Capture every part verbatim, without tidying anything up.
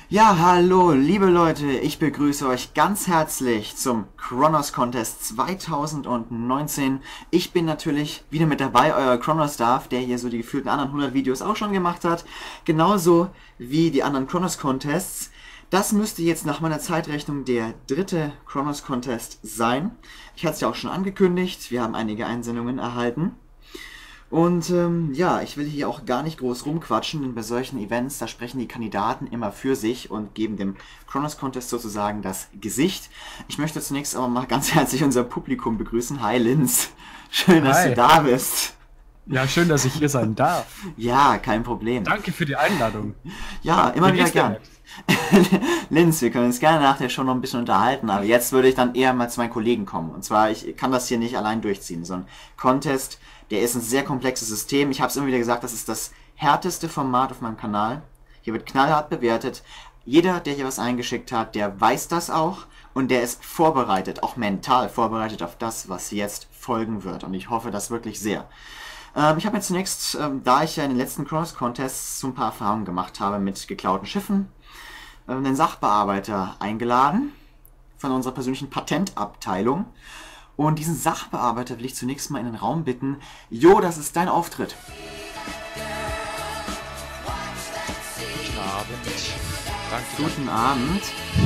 Ja, hallo, liebe Leute, ich begrüße euch ganz herzlich zum Chronos Contest zweitausendneunzehn. Ich bin natürlich wieder mit dabei, euer Chronos-Staff, der hier so die gefühlten anderen hundert Videos auch schon gemacht hat. Genauso wie die anderen Chronos Contests. Das müsste jetzt nach meiner Zeitrechnung der dritte Chronos Contest sein. Ich hatte es ja auch schon angekündigt, wir haben einige Einsendungen erhalten. Und ähm, ja, ich will hier auch gar nicht groß rumquatschen, denn bei solchen Events, da sprechen die Kandidaten immer für sich und geben dem Chronos Contest sozusagen das Gesicht. Ich möchte zunächst aber mal ganz herzlich unser Publikum begrüßen. Hi Linz, schön, dass Hi. du da bist. Ja, schön, dass ich hier sein darf. Ja, kein Problem. Danke für die Einladung. Ja, immer Wie wieder geht's dir gern. Linz, wir können uns gerne nach der Show noch ein bisschen unterhalten, aber jetzt würde ich dann eher mal zu meinen Kollegen kommen. Und zwar, ich kann das hier nicht allein durchziehen. So ein Contest, der ist ein sehr komplexes System. Ich habe es immer wieder gesagt, das ist das härteste Format auf meinem Kanal. Hier wird knallhart bewertet. Jeder, der hier was eingeschickt hat, der weiß das auch und der ist vorbereitet, auch mental vorbereitet auf das, was jetzt folgen wird. Und ich hoffe das wirklich sehr. Ähm, ich habe mir zunächst, ähm, da ich ja in den letzten Chronos Contests so ein paar Erfahrungen gemacht habe mit geklauten Schiffen, einen Sachbearbeiter eingeladen von unserer persönlichen Patentabteilung. Und diesen Sachbearbeiter will ich zunächst mal in den Raum bitten. Jo, das ist dein Auftritt. Guten Abend. Danke. Guten Abend.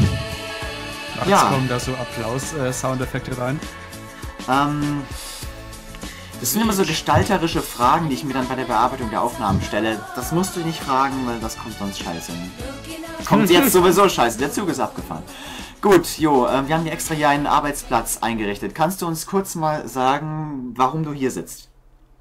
Jetzt Ja. kommen da so Applaus-Soundeffekte rein. Ähm, das sind immer so gestalterische Fragen, die ich mir dann bei der Bearbeitung der Aufnahmen stelle. Das musst du nicht fragen, weil das kommt sonst scheiße. Kommt jetzt sowieso scheiße, der Zug ist abgefahren. Gut, Jo, äh, wir haben dir extra hier einen Arbeitsplatz eingerichtet. Kannst du uns kurz mal sagen, warum du hier sitzt?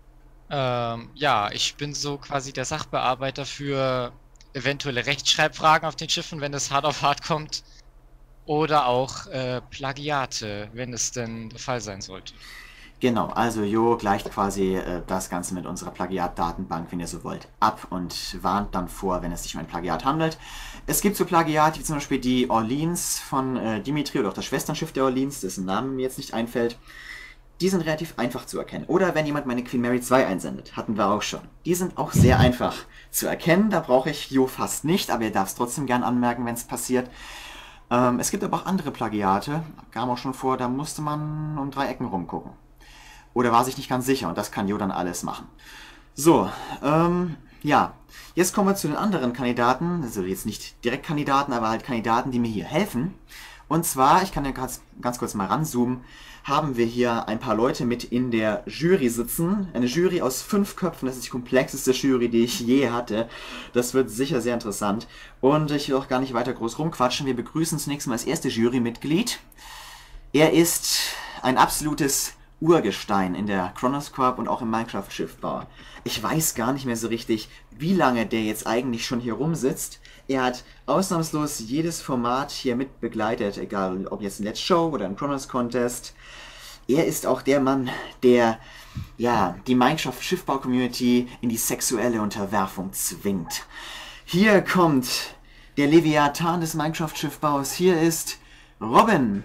Ähm, ja, ich bin so quasi der Sachbearbeiter für eventuelle Rechtschreibfragen auf den Schiffen, wenn es hart auf hart kommt. Oder auch äh, Plagiate, wenn es denn der Fall sein sollte. Genau, also Jo gleicht quasi äh, das Ganze mit unserer Plagiat-Datenbank, wenn ihr so wollt, ab und warnt dann vor, wenn es sich um ein Plagiat handelt. Es gibt so Plagiate wie zum Beispiel die Orleans von äh, Dimitri oder auch das Schwesternschiff der Orleans, dessen Namen mir jetzt nicht einfällt. Die sind relativ einfach zu erkennen. Oder wenn jemand meine Queen Mary zwei einsendet, hatten wir auch schon. Die sind auch sehr einfach zu erkennen, da brauche ich Jo fast nicht, aber ihr darf es trotzdem gern anmerken, wenn es passiert. Ähm, es gibt aber auch andere Plagiate, kam auch schon vor, da musste man um drei Ecken rumgucken. Oder war sich nicht ganz sicher und das kann Jo dann alles machen. So, ähm, ja. Jetzt kommen wir zu den anderen Kandidaten, also jetzt nicht direkt Kandidaten, aber halt Kandidaten, die mir hier helfen. Und zwar, ich kann ja ganz, ganz kurz mal ranzoomen, haben wir hier ein paar Leute mit in der Jury sitzen. Eine Jury aus fünf Köpfen, das ist die komplexeste Jury, die ich je hatte. Das wird sicher sehr interessant. Und ich will auch gar nicht weiter groß rumquatschen. Wir begrüßen zunächst mal das erste Jurymitglied. Er ist ein absolutes Urgestein in der Chronos Corp und auch im Minecraft-Schiffbau. Ich weiß gar nicht mehr so richtig, wie lange der jetzt eigentlich schon hier rumsitzt. Er hat ausnahmslos jedes Format hier mit begleitet, egal ob jetzt ein Let's Show oder ein Chronos Contest. Er ist auch der Mann, der ja, die Minecraft-Schiffbau-Community in die sexuelle Unterwerfung zwingt. Hier kommt der Leviathan des Minecraft-Schiffbaus. Hier ist Robin.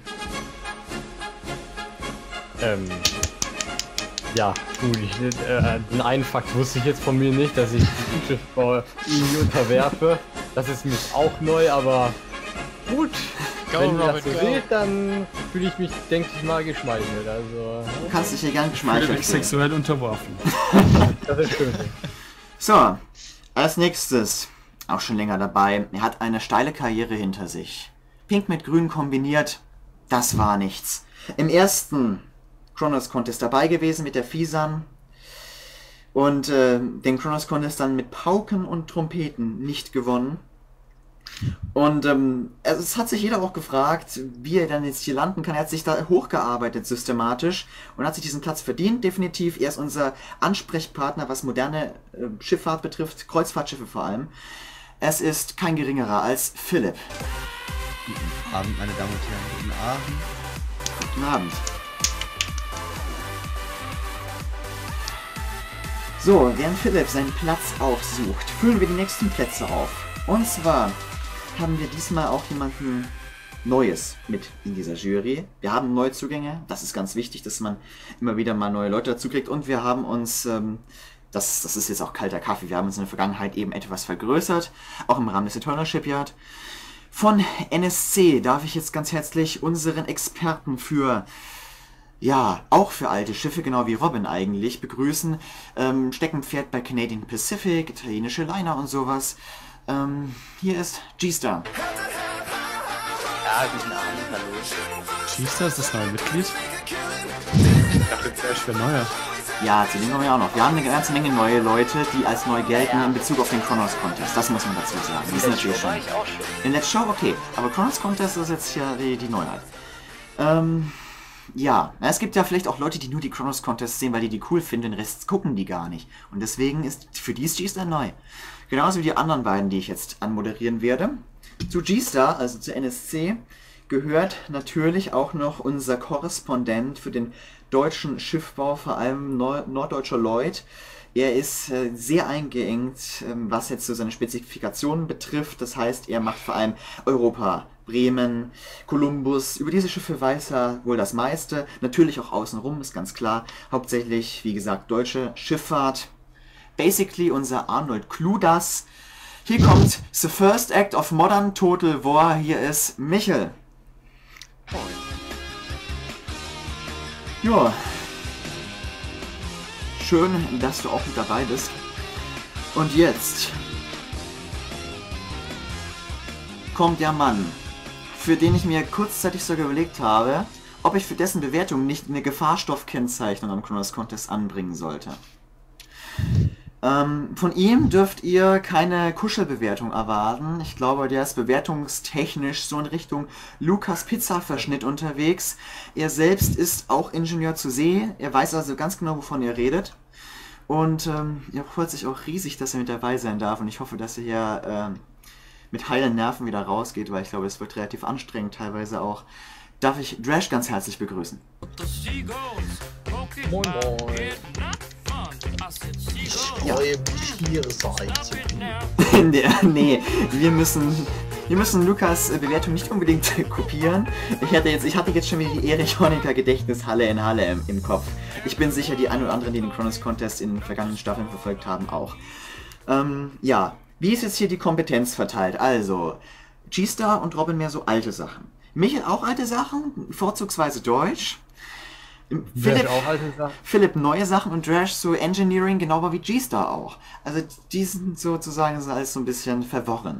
Ähm, ja, gut, ich, äh, den einen Fakt wusste ich jetzt von mir nicht, dass ich den Schiffbau irgendwie unterwerfe. Das ist mir auch neu, aber gut. Go, Wenn ihr Robin, das so go. seht, dann fühle ich mich, denke ich mal, geschmeichelt. Also, Du kannst dich hier gern Ich geschmeichelt werde fühlen. sexuell unterworfen. das ist schön. So, als nächstes, auch schon länger dabei, er hat eine steile Karriere hinter sich. Pink mit Grün kombiniert, das war nichts. Im ersten Chronos Contest dabei gewesen mit der Fisan und äh, den Chronos Contest dann mit Pauken und Trompeten nicht gewonnen. Und ähm, also es hat sich jeder auch gefragt, wie er dann jetzt hier landen kann. Er hat sich da hochgearbeitet systematisch und hat sich diesen Platz verdient, definitiv. Er ist unser Ansprechpartner, was moderne äh, Schifffahrt betrifft, Kreuzfahrtschiffe vor allem. Es ist kein geringerer als Philipp. Guten Abend, meine Damen und Herren. Guten Abend. Guten Abend. So, während Philipp seinen Platz aufsucht, füllen wir die nächsten Plätze auf. Und zwar haben wir diesmal auch jemanden Neues mit in dieser Jury. Wir haben Neuzugänge, das ist ganz wichtig, dass man immer wieder mal neue Leute dazu kriegt. Und wir haben uns, ähm, das, das ist jetzt auch kalter Kaffee, wir haben uns in der Vergangenheit eben etwas vergrößert, auch im Rahmen des Eternal Shipyard. Von N S C darf ich jetzt ganz herzlich unseren Experten für, ja, auch für alte Schiffe, genau wie Robin eigentlich, begrüßen. Ähm, Steckenpferd bei Canadian Pacific, italienische Liner und sowas. Ähm, hier ist G-Star. Ja, guten Abend, hallo. G-Star ist das neue Mitglied? Ich dachte, Crash wäre neuer. Ja, zu denen kommen wir auch noch. Wir haben eine ganze Menge neue Leute, die als neu gelten in Bezug auf den Kronos Contest. Das muss man dazu sagen. Die sind natürlich schon. War ich auch schon. In Let's Show, okay. Aber Kronos Contest ist jetzt ja die, die Neuheit. Ähm, ja. Es gibt ja vielleicht auch Leute, die nur die Kronos Contest sehen, weil die die cool finden. Den Rest gucken die gar nicht. Und deswegen ist für die ist G-Star neu. Genauso wie die anderen beiden, die ich jetzt anmoderieren werde. Zu G-Star, also zu N S C, gehört natürlich auch noch unser Korrespondent für den deutschen Schiffbau, vor allem Nord norddeutscher Lloyd. Er ist äh, sehr eingeengt, ähm, was jetzt so seine Spezifikationen betrifft. Das heißt, er macht vor allem Europa, Bremen, Columbus. Über diese Schiffe weiß er wohl das meiste. Natürlich auch außenrum, ist ganz klar. Hauptsächlich, wie gesagt, deutsche Schifffahrt. Basically unser Arnold Cludas. Hier kommt The First Act of Modern Total War. Hier ist Michel. Ja. Schön, dass du auch mit dabei bist. Und jetzt kommt der Mann, für den ich mir kurzzeitig sogar überlegt habe, ob ich für dessen Bewertung nicht eine Gefahrstoffkennzeichnung am Kronos Contest anbringen sollte. Ähm, von ihm dürft ihr keine Kuschelbewertung erwarten. Ich glaube, der ist bewertungstechnisch so in Richtung Lukas Pizza-Verschnitt unterwegs. Er selbst ist auch Ingenieur zur See. Er weiß also ganz genau, wovon er redet. Und ähm, er freut sich auch riesig, dass er mit dabei sein darf. Und ich hoffe, dass er hier ähm, mit heilen Nerven wieder rausgeht, weil ich glaube, es wird relativ anstrengend teilweise auch. Darf ich Drash ganz herzlich begrüßen. Moin moin. Ja. Neue Tiere seid. In der, nee, wir müssen, wir müssen Lukas äh, Bewertung nicht unbedingt kopieren. Ich hatte jetzt, ich hatte jetzt schon wieder die Erich Honecker Gedächtnishalle in Halle im, im Kopf. Ich bin sicher, die ein oder anderen, die den Kronos Contest in den vergangenen Staffeln verfolgt haben, auch. Ähm, ja, wie ist jetzt hier die Kompetenz verteilt? Also, G-Star und Robin mehr so alte Sachen. Michael auch alte Sachen, vorzugsweise Deutsch. Philipp, auch alte Sachen. Philipp neue Sachen und Drash so Engineering, genau wie G-Star auch. Also die sind sozusagen das ist alles so ein bisschen verworren.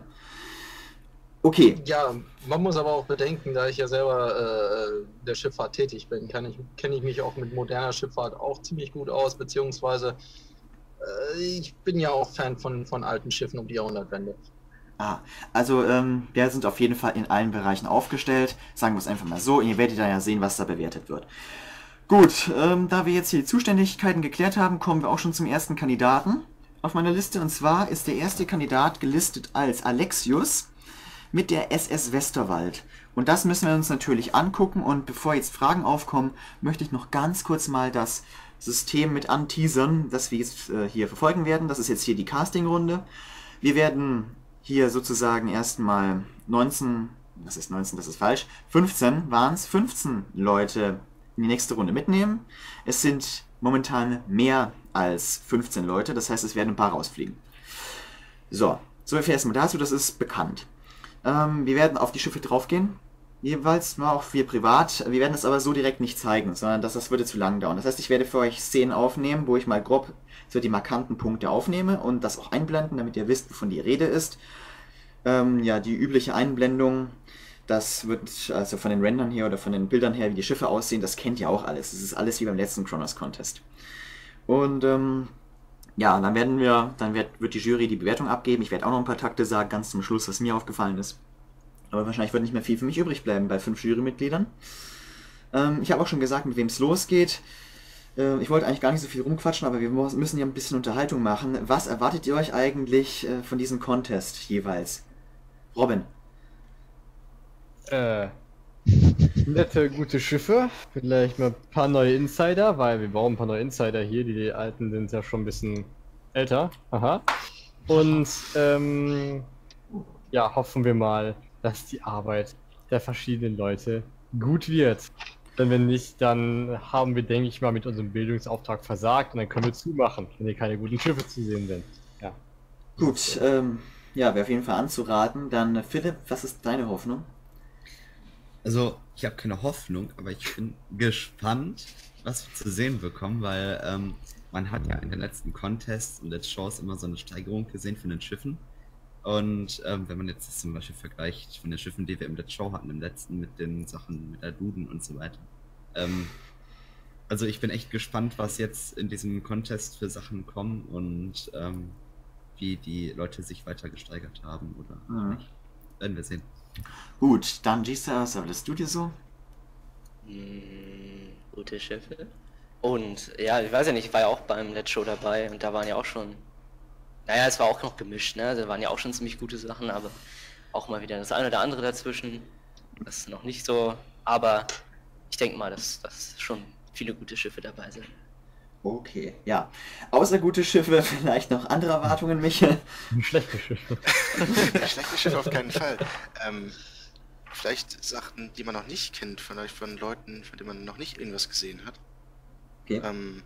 Okay. Ja, man muss aber auch bedenken, da ich ja selber äh, der Schifffahrt tätig bin, kann ich, kenne ich mich auch mit moderner Schifffahrt auch ziemlich gut aus, beziehungsweise äh, ich bin ja auch Fan von, von alten Schiffen um die Jahrhundertwende. Ah, also ähm, wir sind auf jeden Fall in allen Bereichen aufgestellt. Sagen wir es einfach mal so. Ihr werdet dann ja sehen, was da bewertet wird. Gut, ähm, da wir jetzt hier die Zuständigkeiten geklärt haben, kommen wir auch schon zum ersten Kandidaten auf meiner Liste. Und zwar ist der erste Kandidat gelistet als Alexius mit der S S Westerwald. Und das müssen wir uns natürlich angucken. Und bevor jetzt Fragen aufkommen, möchte ich noch ganz kurz mal das System mit anteasern, das wir jetzt äh, hier verfolgen werden. Das ist jetzt hier die Castingrunde. Wir werden hier sozusagen erstmal neunzehn, das ist neunzehn, das ist falsch, fünfzehn waren es, fünfzehn Leute in die nächste Runde mitnehmen. Es sind momentan mehr als fünfzehn Leute, das heißt, es werden ein paar rausfliegen. So, so viel erstmal dazu, das ist bekannt. Ähm, wir werden auf die Schiffe draufgehen, jeweils mal auch wir privat. Wir werden das aber so direkt nicht zeigen, sondern das, das würde zu lang dauern. Das heißt, ich werde für euch Szenen aufnehmen, wo ich mal grob so die markanten Punkte aufnehme und das auch einblenden, damit ihr wisst, wovon die Rede ist. Ähm, ja, die übliche Einblendung. Das wird, also von den Rendern hier oder von den Bildern her, wie die Schiffe aussehen, das kennt ihr auch alles. Das ist alles wie beim letzten Kronos Contest. Und ähm, ja, dann werden wir, dann wird, wird die Jury die Bewertung abgeben. Ich werde auch noch ein paar Takte sagen, ganz zum Schluss, was mir aufgefallen ist. Aber wahrscheinlich wird nicht mehr viel für mich übrig bleiben bei fünf Jurymitgliedern. Ähm, ich habe auch schon gesagt, mit wem es losgeht. Äh, ich wollte eigentlich gar nicht so viel rumquatschen, aber wir müssen ja ein bisschen Unterhaltung machen. Was erwartet ihr euch eigentlich äh, von diesem Contest jeweils? Robin? Äh, nette, gute Schiffe, vielleicht mal ein paar neue Insider, weil wir brauchen ein paar neue Insider hier, die, die alten sind ja schon ein bisschen älter, aha. Und, ähm, ja, hoffen wir mal, dass die Arbeit der verschiedenen Leute gut wird. Denn wenn nicht, dann haben wir, denke ich mal, mit unserem Bildungsauftrag versagt und dann können wir zumachen, wenn hier keine guten Schiffe zu sehen sind. Ja. Gut, ähm, ja, wäre auf jeden Fall anzuraten. Dann, Philipp, was ist deine Hoffnung? Also, ich habe keine Hoffnung, aber ich bin gespannt, was wir zu sehen bekommen, weil ähm, man hat ja in den letzten Contests und Let's Shows immer so eine Steigerung gesehen von den Schiffen. Und ähm, wenn man jetzt das zum Beispiel vergleicht von den Schiffen, die wir im Let's Show hatten, im letzten mit den Sachen mit der Duden und so weiter. Ähm, also ich bin echt gespannt, was jetzt in diesem Contest für Sachen kommen und ähm, wie die Leute sich weiter gesteigert haben oder Mhm. nicht. Werden wir sehen. Gut, dann G-Star, was würdest du dir so? Hm, gute Schiffe. Und ja, ich weiß ja nicht, ich war ja auch beim Let's Show dabei und da waren ja auch schon, naja, es war auch noch gemischt, ne? Da waren ja auch schon ziemlich gute Sachen, aber auch mal wieder das eine oder andere dazwischen. Das ist noch nicht so, aber ich denke mal, dass, dass schon viele gute Schiffe dabei sind. Okay, ja. Außer gute Schiffe, vielleicht noch andere Erwartungen, Michael? Schlechte Schiffe. Schlechte Schiffe auf keinen Fall. Ähm, vielleicht Sachen, die man noch nicht kennt, vielleicht von Leuten, von denen man noch nicht irgendwas gesehen hat. Okay. Ähm,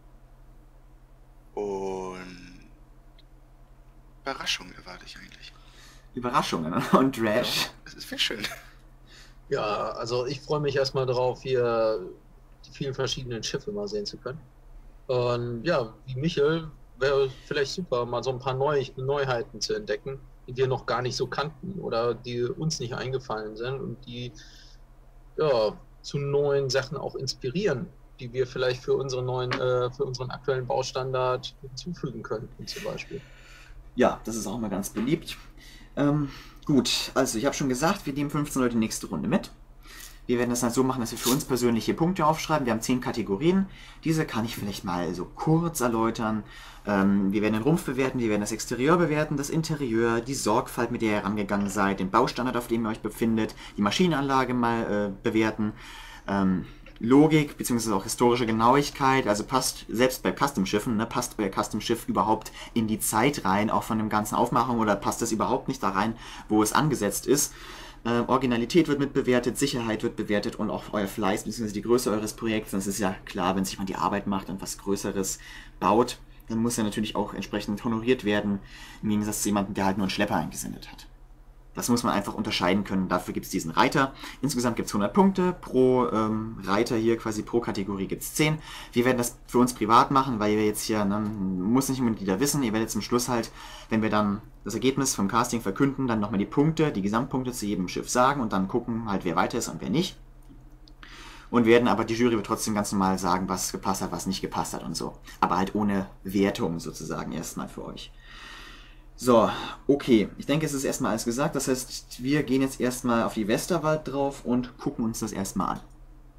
und Überraschungen erwarte ich eigentlich. Überraschungen und Trash. Das wäre schön. Ja, also ich freue mich erstmal darauf, hier die vielen verschiedenen Schiffe mal sehen zu können. Und ja, wie Michael, wäre vielleicht super, mal so ein paar Neu Neuheiten zu entdecken, die wir noch gar nicht so kannten oder die uns nicht eingefallen sind und die ja, zu neuen Sachen auch inspirieren, die wir vielleicht für, unsere neuen, äh, für unseren aktuellen Baustandard hinzufügen könnten zum Beispiel. Ja, das ist auch immer ganz beliebt. Ähm, gut, also ich habe schon gesagt, wir nehmen fünfzehn Leute nächste Runde mit. Wir werden das dann so machen, dass wir für uns persönliche Punkte aufschreiben. Wir haben zehn Kategorien. Diese kann ich vielleicht mal so kurz erläutern. Ähm, wir werden den Rumpf bewerten, wir werden das Exterieur bewerten, das Interieur, die Sorgfalt, mit der ihr herangegangen seid, den Baustandard, auf dem ihr euch befindet, die Maschinenanlage mal äh, bewerten, ähm, Logik bzw. auch historische Genauigkeit, also passt selbst bei Custom-Schiffen, ne, passt bei Custom-Schiff überhaupt in die Zeit rein, auch von dem ganzen Aufmachung, oder passt das überhaupt nicht da rein, wo es angesetzt ist. Äh, Originalität wird mitbewertet, Sicherheit wird bewertet und auch euer Fleiß bzw. die Größe eures Projekts. Das ist ja klar, wenn sich man die Arbeit macht und was Größeres baut, dann muss er natürlich auch entsprechend honoriert werden, im Gegensatz zu jemandem, der halt nur einen Schlepper eingesendet hat. Das muss man einfach unterscheiden können, dafür gibt es diesen Reiter. Insgesamt gibt es hundert Punkte, pro ähm, Reiter hier quasi pro Kategorie gibt es zehn. Wir werden das für uns privat machen, weil wir jetzt hier, ne, muss nicht unbedingt jeder wissen, ihr werdet zum Schluss halt, wenn wir dann das Ergebnis vom Casting verkünden, dann nochmal die Punkte, die Gesamtpunkte zu jedem Schiff sagen und dann gucken halt, wer weiter ist und wer nicht. Und werden aber, die Jury wird trotzdem ganz normal sagen, was gepasst hat, was nicht gepasst hat und so. Aber halt ohne Wertung sozusagen erstmal für euch. So, okay. Ich denke, es ist erstmal alles gesagt. Das heißt, wir gehen jetzt erstmal auf die Westerwald drauf und gucken uns das erstmal an.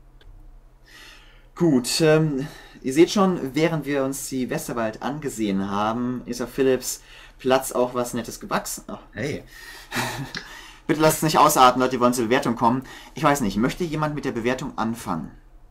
Gut, ähm, ihr seht schon, während wir uns die Westerwald angesehen haben, ist auf Philips Platz auch was Nettes gewachsen. Oh, Hey. bitte lasst es nicht ausarten, Leute, die wollen zur Bewertung kommen. Ich weiß nicht, möchte jemand mit der Bewertung anfangen?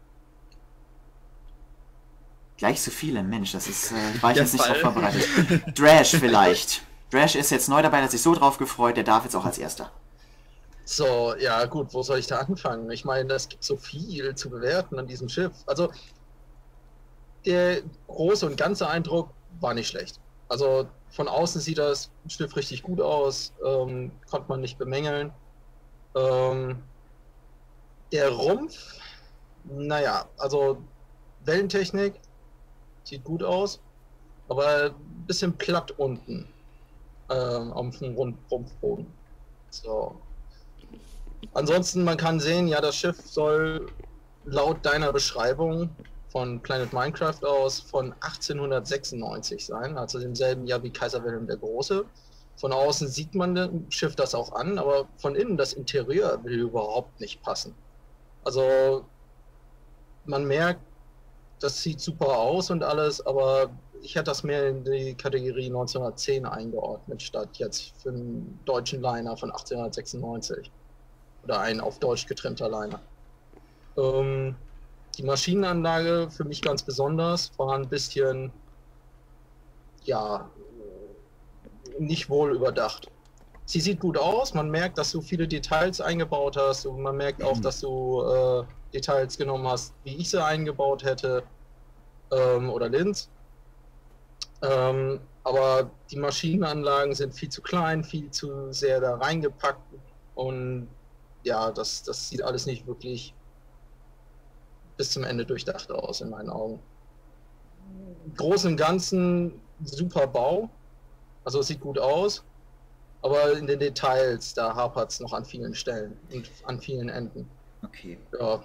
Gleich so viele, Mensch, das ist, äh, war ich Der jetzt nicht drauf Fall. vorbereitet. Drash vielleicht. Drash ist jetzt neu dabei, der hat sich so drauf gefreut, der darf jetzt auch als Erster. So, ja gut, wo soll ich da anfangen? Ich meine, es gibt so viel zu bewerten an diesem Schiff. Also, der große und ganze Eindruck war nicht schlecht. Also, von außen sieht das Schiff richtig gut aus, ähm, konnte man nicht bemängeln. Ähm, der Rumpf, naja, also Wellentechnik sieht gut aus, aber ein bisschen platt unten ähm, auf dem Rund- Rumpfboden. So. Ansonsten, man kann sehen, ja, das Schiff soll laut deiner Beschreibung von Planet Minecraft aus von achtzehnhundertsechsundneunzig sein, also demselben Jahr wie Kaiser Wilhelm der Große. Von außen sieht man dem Schiff das auch an, aber von innen das Interieur will überhaupt nicht passen. Also man merkt, das sieht super aus und alles, aber ich hätte das mehr in die Kategorie neunzehnhundertzehn eingeordnet, statt jetzt für einen deutschen Liner von achtzehnhundertsechsundneunzig. Oder ein auf Deutsch getrimmter Liner. Ähm, die Maschinenanlage für mich ganz besonders war ein bisschen, ja, nicht wohl überdacht. Sie sieht gut aus, man merkt, dass du viele Details eingebaut hast und man merkt auch, dass du äh, Details genommen hast, wie ich sie eingebaut hätte, ähm, oder Linz. Ähm, Aber die Maschinenanlagen sind viel zu klein, viel zu sehr da reingepackt und ja, das, das sieht alles nicht wirklich bis zum Ende durchdacht aus, in meinen Augen. Im Großen und Ganzen super Bau, also es sieht gut aus, aber in den Details, da hapert es noch an vielen Stellen und an vielen Enden. Okay. Ja.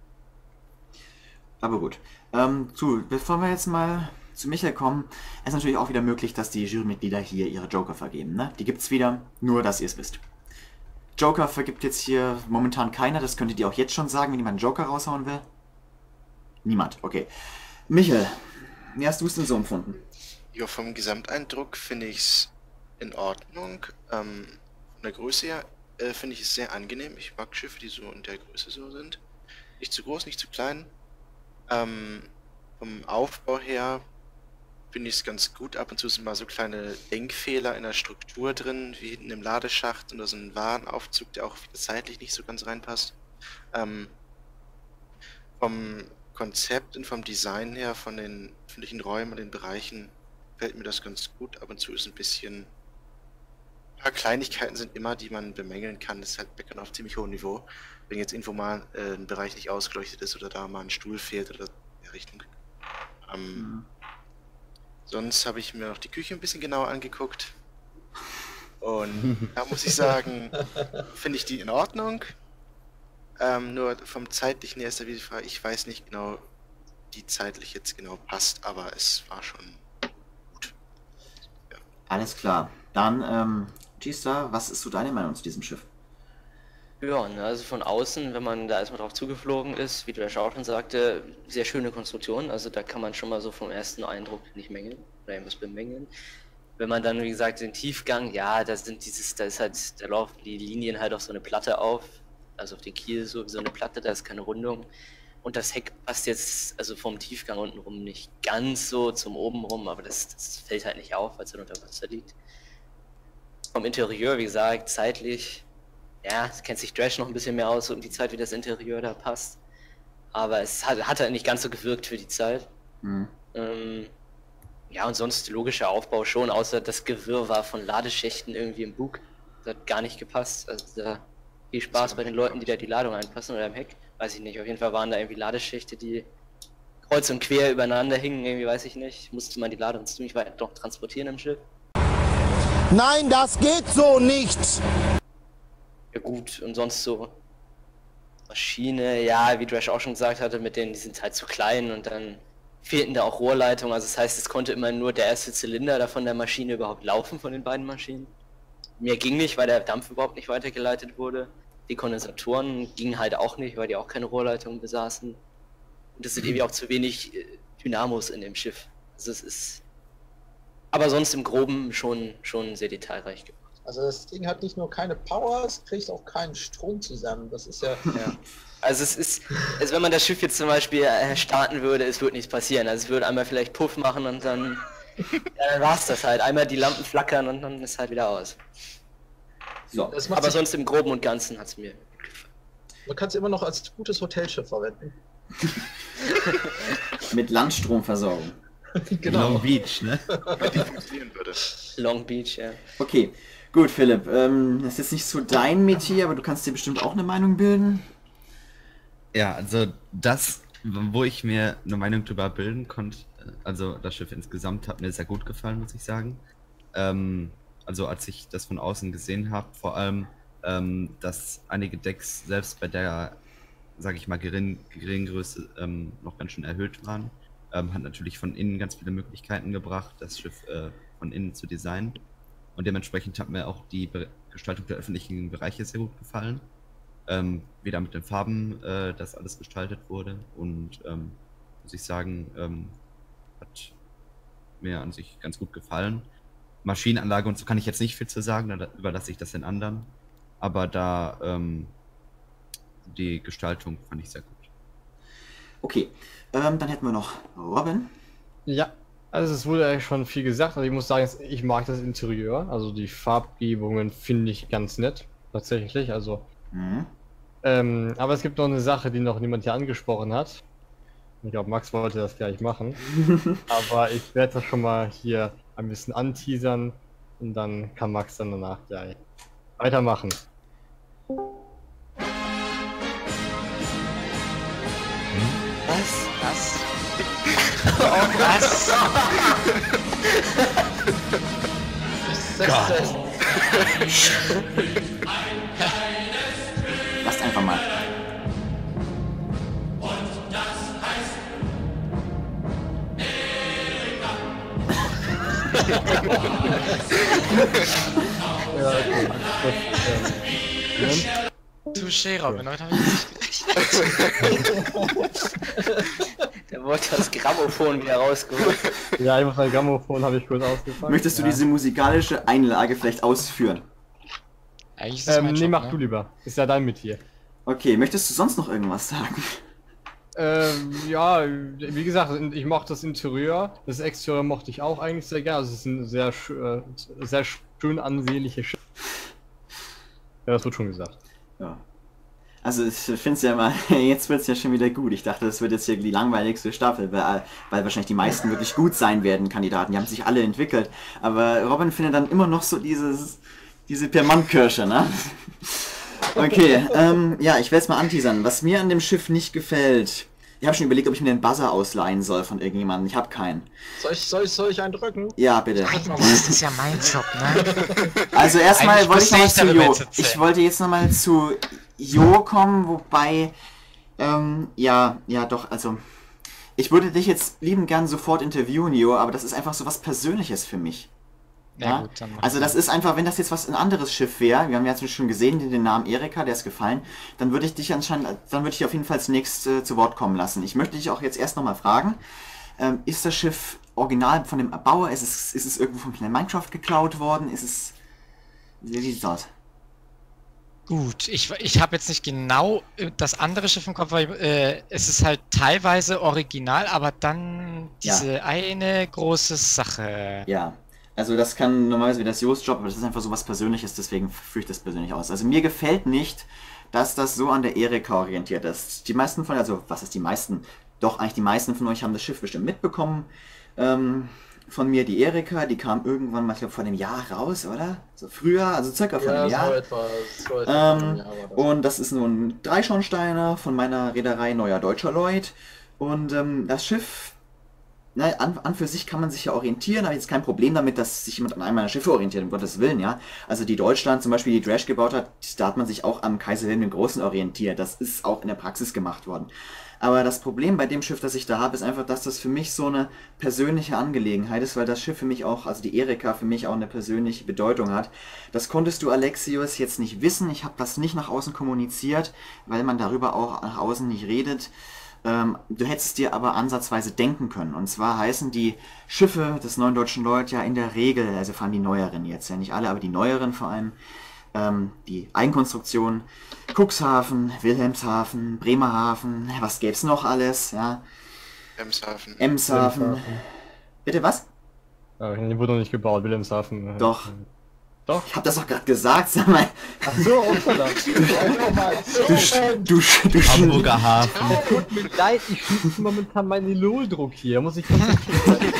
Aber gut. Ähm, zu, bevor wir jetzt mal zu Michael kommen, ist natürlich auch wieder möglich, dass die Jurymitglieder hier ihre Joker vergeben. Ne? Die gibt's wieder, nur dass ihr es wisst. Joker vergibt jetzt hier momentan keiner, das könntet ihr auch jetzt schon sagen, wenn jemand einen Joker raushauen will. Niemand, okay. Michael, wie hast du es denn so empfunden? Ja, vom Gesamteindruck finde ich es in Ordnung. Ähm, von der Größe her äh, finde ich es sehr angenehm. Ich mag Schiffe, die so in der Größe so sind. Nicht zu groß, nicht zu klein. Ähm, vom Aufbau her finde ich es ganz gut. Ab und zu sind mal so kleine Denkfehler in der Struktur drin, wie hinten im Ladeschacht oder so ein Warenaufzug, der auch wieder zeitlich nicht so ganz reinpasst. Ähm, vom Konzept und vom Design her, von den öffentlichen Räumen und den Bereichen, gefällt mir das ganz gut. Ab und zu ist ein bisschen... Ein paar Kleinigkeiten sind immer, die man bemängeln kann. Das ist halt meckern auf ziemlich hohem Niveau. Wenn jetzt irgendwo mal äh, ein Bereich nicht ausgeleuchtet ist oder da mal ein Stuhl fehlt oder in der Richtung. Ähm, mhm. Sonst habe ich mir noch die Küche ein bisschen genauer angeguckt. Und da muss ich sagen, finde ich die in Ordnung. Ähm, nur vom zeitlichen her ist da wieder die Frage, ich weiß nicht genau, wie zeitlich jetzt genau passt, aber es war schon gut. Ja. Alles klar. Dann, ähm, G-Star, was ist so deine Meinung zu diesem Schiff? Ja, ne, also von außen, wenn man da erstmal drauf zugeflogen ist, wie du ja auch schon sagte, sehr schöne Konstruktion, also da kann man schon mal so vom ersten Eindruck nicht mängeln oder irgendwas bemängeln. Wenn man dann, wie gesagt, den Tiefgang, ja, da sind dieses, da ist halt, da laufen die Linien halt auf so eine Platte auf, also auf den Kiel so wie so eine Platte, da ist keine Rundung. Und das Heck passt jetzt, also vom Tiefgang unten rum nicht ganz so zum oben rum, aber das, das fällt halt nicht auf, weil es dann unter Wasser liegt. Vom Interieur, wie gesagt, zeitlich, ja, es kennt sich Drash noch ein bisschen mehr aus, so um die Zeit, wie das Interieur da passt. Aber es hat, hat halt nicht ganz so gewirkt für die Zeit. Mhm. Ähm, ja, und sonst logischer Aufbau schon, außer das Gewirrwarr von Ladeschächten irgendwie im Bug. Das hat gar nicht gepasst. Also da viel Spaß bei den Leuten, die da die Ladung einpassen oder im Heck. Weiß ich nicht. Auf jeden Fall waren da irgendwie Ladeschächte, die kreuz und quer übereinander hingen, irgendwie weiß ich nicht. Musste man die Ladung ziemlich weit doch transportieren im Schiff. Nein, das geht so nicht! Ja gut, und sonst so Maschine, ja, wie Drash auch schon gesagt hatte, mit denen, die sind halt zu klein und dann fehlten da auch Rohrleitungen, also das heißt, es konnte immer nur der erste Zylinder da von der Maschine überhaupt laufen, von den beiden Maschinen. Mehr ging nicht, weil der Dampf überhaupt nicht weitergeleitet wurde. Die Kondensatoren gingen halt auch nicht, weil die auch keine Rohrleitungen besaßen. Und es sind irgendwie auch zu wenig Dynamos in dem Schiff. Also es ist aber sonst im Groben schon, schon sehr detailreich gemacht. Also das Ding hat nicht nur keine Power, es kriegt auch keinen Strom zusammen. Das ist ja... ja. Also es ist, also wenn man das Schiff jetzt zum Beispiel starten würde, es würde nichts passieren. Also es würde einmal vielleicht Puff machen und dann, ja, dann war's das halt. Einmal die Lampen flackern und dann ist halt wieder aus. So. Aber sonst im Groben und Ganzen hat es mir gefallen. Man kann es immer noch als gutes Hotelschiff verwenden. Mit Landstromversorgung. Genau. Long Beach, ne? Wenn die funktionieren würde. Long Beach, ja. Okay, gut, Philipp. Ähm, das ist jetzt nicht so dein Metier, aber du kannst dir bestimmt auch eine Meinung bilden. Ja, also das, wo ich mir eine Meinung drüber bilden konnte, also das Schiff insgesamt hat mir sehr gut gefallen, muss ich sagen. Ähm, also als ich das von außen gesehen habe, vor allem, ähm, dass einige Decks selbst bei der, sage ich mal, geringen, geringen Größe ähm, noch ganz schön erhöht waren. Ähm, hat natürlich von innen ganz viele Möglichkeiten gebracht, das Schiff äh, von innen zu designen. Und dementsprechend hat mir auch die Be- Gestaltung der öffentlichen Bereiche sehr gut gefallen. Ähm, wieder mit den Farben, äh, das alles gestaltet wurde. Und ähm, muss ich sagen, ähm, hat mir an sich ganz gut gefallen. Maschinenanlage und so kann ich jetzt nicht viel zu sagen, da überlasse ich das den anderen. Aber da ähm, die Gestaltung fand ich sehr gut. Okay, ähm, dann hätten wir noch Robin. Ja, also es wurde eigentlich schon viel gesagt, also ich muss sagen, ich mag das Interieur, also die Farbgebungen finde ich ganz nett, tatsächlich, also. Mhm. Ähm, aber es gibt noch eine Sache, die noch niemand hier angesprochen hat. Ich glaube, Max wollte das gleich machen. Aber ich werde das schon mal hier ein bisschen anteasern und dann kann Max dann danach gleich weitermachen. Was? Was? Oh, was? Was ist das? Lasst einfach mal. Ja, okay. Das, ähm, Touché, Robin, damit habe ich nicht gerechnet. Der wollte das Grammophon wieder rausgeholt. ja, ich muss mein Grammophon habe ich kurz ausgepackt. Möchtest du ja. diese musikalische Einlage vielleicht ausführen? Eigentlich ist das Ähm, mein nee, Job, mach ne? du lieber. Ist ja dein Metier. Okay, möchtest du sonst noch irgendwas sagen? Ähm, ja, wie gesagt, ich mochte das Interieur. Das Exterieur mochte ich auch eigentlich sehr gerne. Also es ist ein sehr, sch- äh, sehr schön ansehnliches Schiff. Ja, das wird schon gesagt. Ja. Also ich finde es ja mal, jetzt wird es ja schon wieder gut. Ich dachte, das wird jetzt hier die langweiligste Staffel, weil, weil wahrscheinlich die meisten wirklich gut sein werden, Kandidaten. Die haben sich alle entwickelt. Aber Robin findet dann immer noch so dieses, diese Permantkirsche, ne? Okay, ähm, ja, ich werde es mal anteasern. Was mir an dem Schiff nicht gefällt, ich habe schon überlegt, ob ich mir den Buzzer ausleihen soll von irgendjemandem. Ich habe keinen. Soll ich, soll ich, soll ich einen drücken? Ja, bitte. Das ist ja mein Job, ne? Also erstmal Eigentlich wollte ich müsste nochmal ich zu darüber Jo. jetzt erzählen. Ich wollte jetzt nochmal zu Jo kommen, wobei, ähm, ja, ja doch, also, ich würde dich jetzt liebend gern sofort interviewen, Jo, aber das ist einfach so was Persönliches für mich. Ja, Ja? gut, dann mach Also das ist einfach, wenn das jetzt was ein anderes Schiff wäre, wir haben ja jetzt schon gesehen, den Namen Erika, der ist gefallen, dann würde ich dich anscheinend, dann würde ich dich auf jeden Fall zunächst äh, zu Wort kommen lassen. Ich möchte dich auch jetzt erst nochmal fragen, ähm, ist das Schiff original von dem Erbauer, ist es, ist es irgendwo von Minecraft geklaut worden, ist es, wie sieht's aus? Gut, ich, ich habe jetzt nicht genau äh, das andere Schiff im Kopf, weil äh, es ist halt teilweise original, aber dann diese eine große Sache. Ja, also das kann normalerweise wie das Jo's Job, aber das ist einfach so was Persönliches, deswegen führe ich das persönlich aus. Also mir gefällt nicht, dass das so an der Erika orientiert ist. Die meisten von, also was ist die meisten? Doch, eigentlich die meisten von euch haben das Schiff bestimmt mitbekommen. Ähm, von mir die Erika, die kam irgendwann mal, ich glaube, vor einem Jahr raus, oder? So früher, also circa vor Ja, einem so Jahr. etwa. So etwa Ähm, ja, war das. und das ist nur ein Dreischornsteiner von meiner Reederei Neuer Deutscher Lloyd. Und ähm, das Schiff, na, an, an für sich kann man sich ja orientieren, aber jetzt kein Problem damit, dass sich jemand an einem meiner Schiffe orientiert, um Gottes Willen, ja. Also die Deutschland zum Beispiel, die Drash gebaut hat, da hat man sich auch am Kaiser Wilhelm den Großen orientiert. Das ist auch in der Praxis gemacht worden. Aber das Problem bei dem Schiff, das ich da habe, ist einfach, dass das für mich so eine persönliche Angelegenheit ist, weil das Schiff für mich auch, also die Erika für mich auch eine persönliche Bedeutung hat. Das konntest du, Alexios, jetzt nicht wissen. Ich habe das nicht nach außen kommuniziert, weil man darüber auch nach außen nicht redet. Ähm, du hättest dir aber ansatzweise denken können. Und zwar heißen die Schiffe des Neuen Deutschen Lloyd ja in der Regel, also vor allem die neueren jetzt, ja nicht alle, aber die neueren vor allem, ähm, die Eigenkonstruktion, Cuxhaven, Wilhelmshaven, Bremerhaven, was gäb's noch alles, ja, Emshaven. Emshaven. Wilhelmshaven. Bitte was? Ja, die wurde noch nicht gebaut, Wilhelmshaven. Doch. Doch? Ich hab das doch gerade gesagt, sag mal. Ach so, Upsala. Du, sch- du, sch- du, sch- Hamburger Hafen. Tut mir leid, ich schließe momentan meinen LOL-Druck hier. Da muss ich konzentrieren.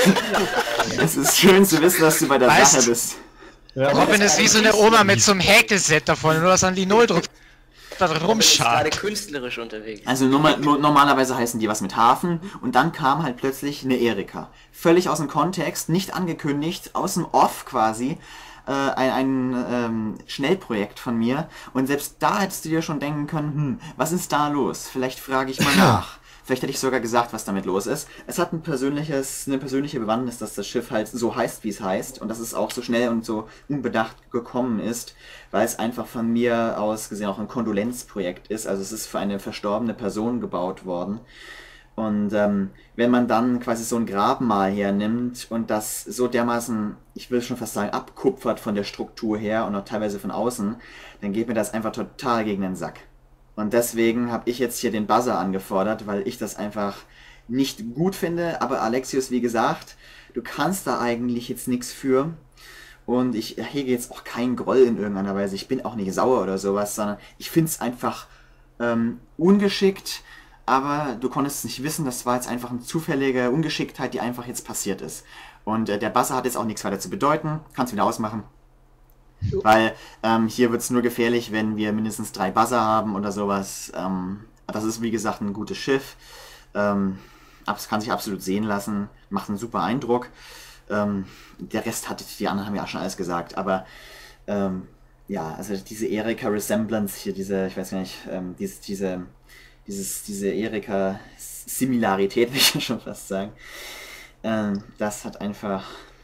Es ist schön zu wissen, dass du bei der Weißt- Sache bist. Ja, Robin ist wie so eine Oma mit so einem Häkelset davon, nur dass an die Null-Druck da drin Robin ist gerade rumschart. künstlerisch unterwegs. Also normal, no- normalerweise heißen die was mit Hafen und dann kam halt plötzlich eine Erika. Völlig aus dem Kontext, nicht angekündigt, aus dem Off quasi, äh, ein, ein ähm, Schnellprojekt von mir. Und selbst da hättest du dir schon denken können, hm, was ist da los? Vielleicht frage ich mal nach. Vielleicht hätte ich sogar gesagt, was damit los ist. Es hat ein persönliches, eine persönliche Bewandtnis, dass das Schiff halt so heißt, wie es heißt. Und dass es auch so schnell und so unbedacht gekommen ist, weil es einfach von mir aus gesehen auch ein Kondolenzprojekt ist. Also es ist für eine verstorbene Person gebaut worden. Und ähm, wenn man dann quasi so ein Grabmal hernimmt und das so dermaßen, ich will schon fast sagen, abkupfert von der Struktur her und auch teilweise von außen, dann geht mir das einfach total gegen den Sack. Und deswegen habe ich jetzt hier den Buzzer angefordert, weil ich das einfach nicht gut finde. Aber Alexios, wie gesagt, du kannst da eigentlich jetzt nichts für. Und ich hege jetzt auch keinen Groll in irgendeiner Weise. Ich bin auch nicht sauer oder sowas, sondern ich finde es einfach ähm, ungeschickt. aber du konntest nicht wissen, das war jetzt einfach eine zufällige Ungeschicktheit, die einfach jetzt passiert ist. Und äh, der Buzzer hat jetzt auch nichts weiter zu bedeuten, kannst wieder ausmachen. Jo. Weil ähm, hier wird es nur gefährlich, wenn wir mindestens drei Buzzer haben oder sowas. Ähm, das ist wie gesagt ein gutes Schiff. Ähm, das kann sich absolut sehen lassen, macht einen super Eindruck. Ähm, der Rest hat, die anderen haben ja auch schon alles gesagt, aber ähm, ja, also diese Erika Resemblance hier, diese, ich weiß gar nicht, ähm, diese, diese, dieses, diese Erika Similarität, will ich schon fast sagen, ähm, das hat einfach,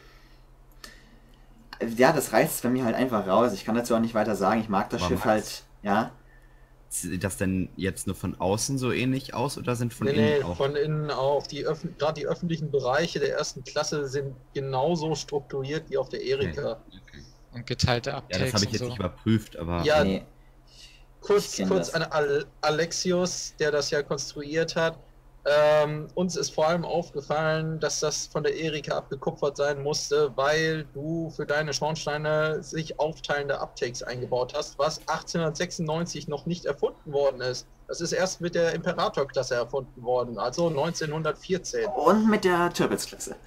ja, das reißt bei mir halt einfach raus. Ich kann dazu auch nicht weiter sagen, ich mag das Aber Schiff Max, halt, ja. Sieht das denn jetzt nur von außen so ähnlich aus oder sind von Nee, innen nee, auch? von innen auch. Die Öffn gerade die öffentlichen Bereiche der ersten Klasse sind genauso strukturiert wie auf der Erika. Okay. Okay. Und geteilte Ja, Uptakes das habe ich und jetzt so. nicht überprüft, aber Ja, Nee. kurz, Ich kenn kurz das. an Al Alexius, der das ja konstruiert hat. Ähm, uns ist vor allem aufgefallen, dass das von der Erika abgekupfert sein musste, weil du für deine Schornsteine sich aufteilende Uptakes eingebaut hast, was achtzehnhundertsechsundneunzig noch nicht erfunden worden ist. Das ist erst mit der Imperator-Klasse erfunden worden, also neunzehnhundertvierzehn. Und mit der Turbits-Klasse.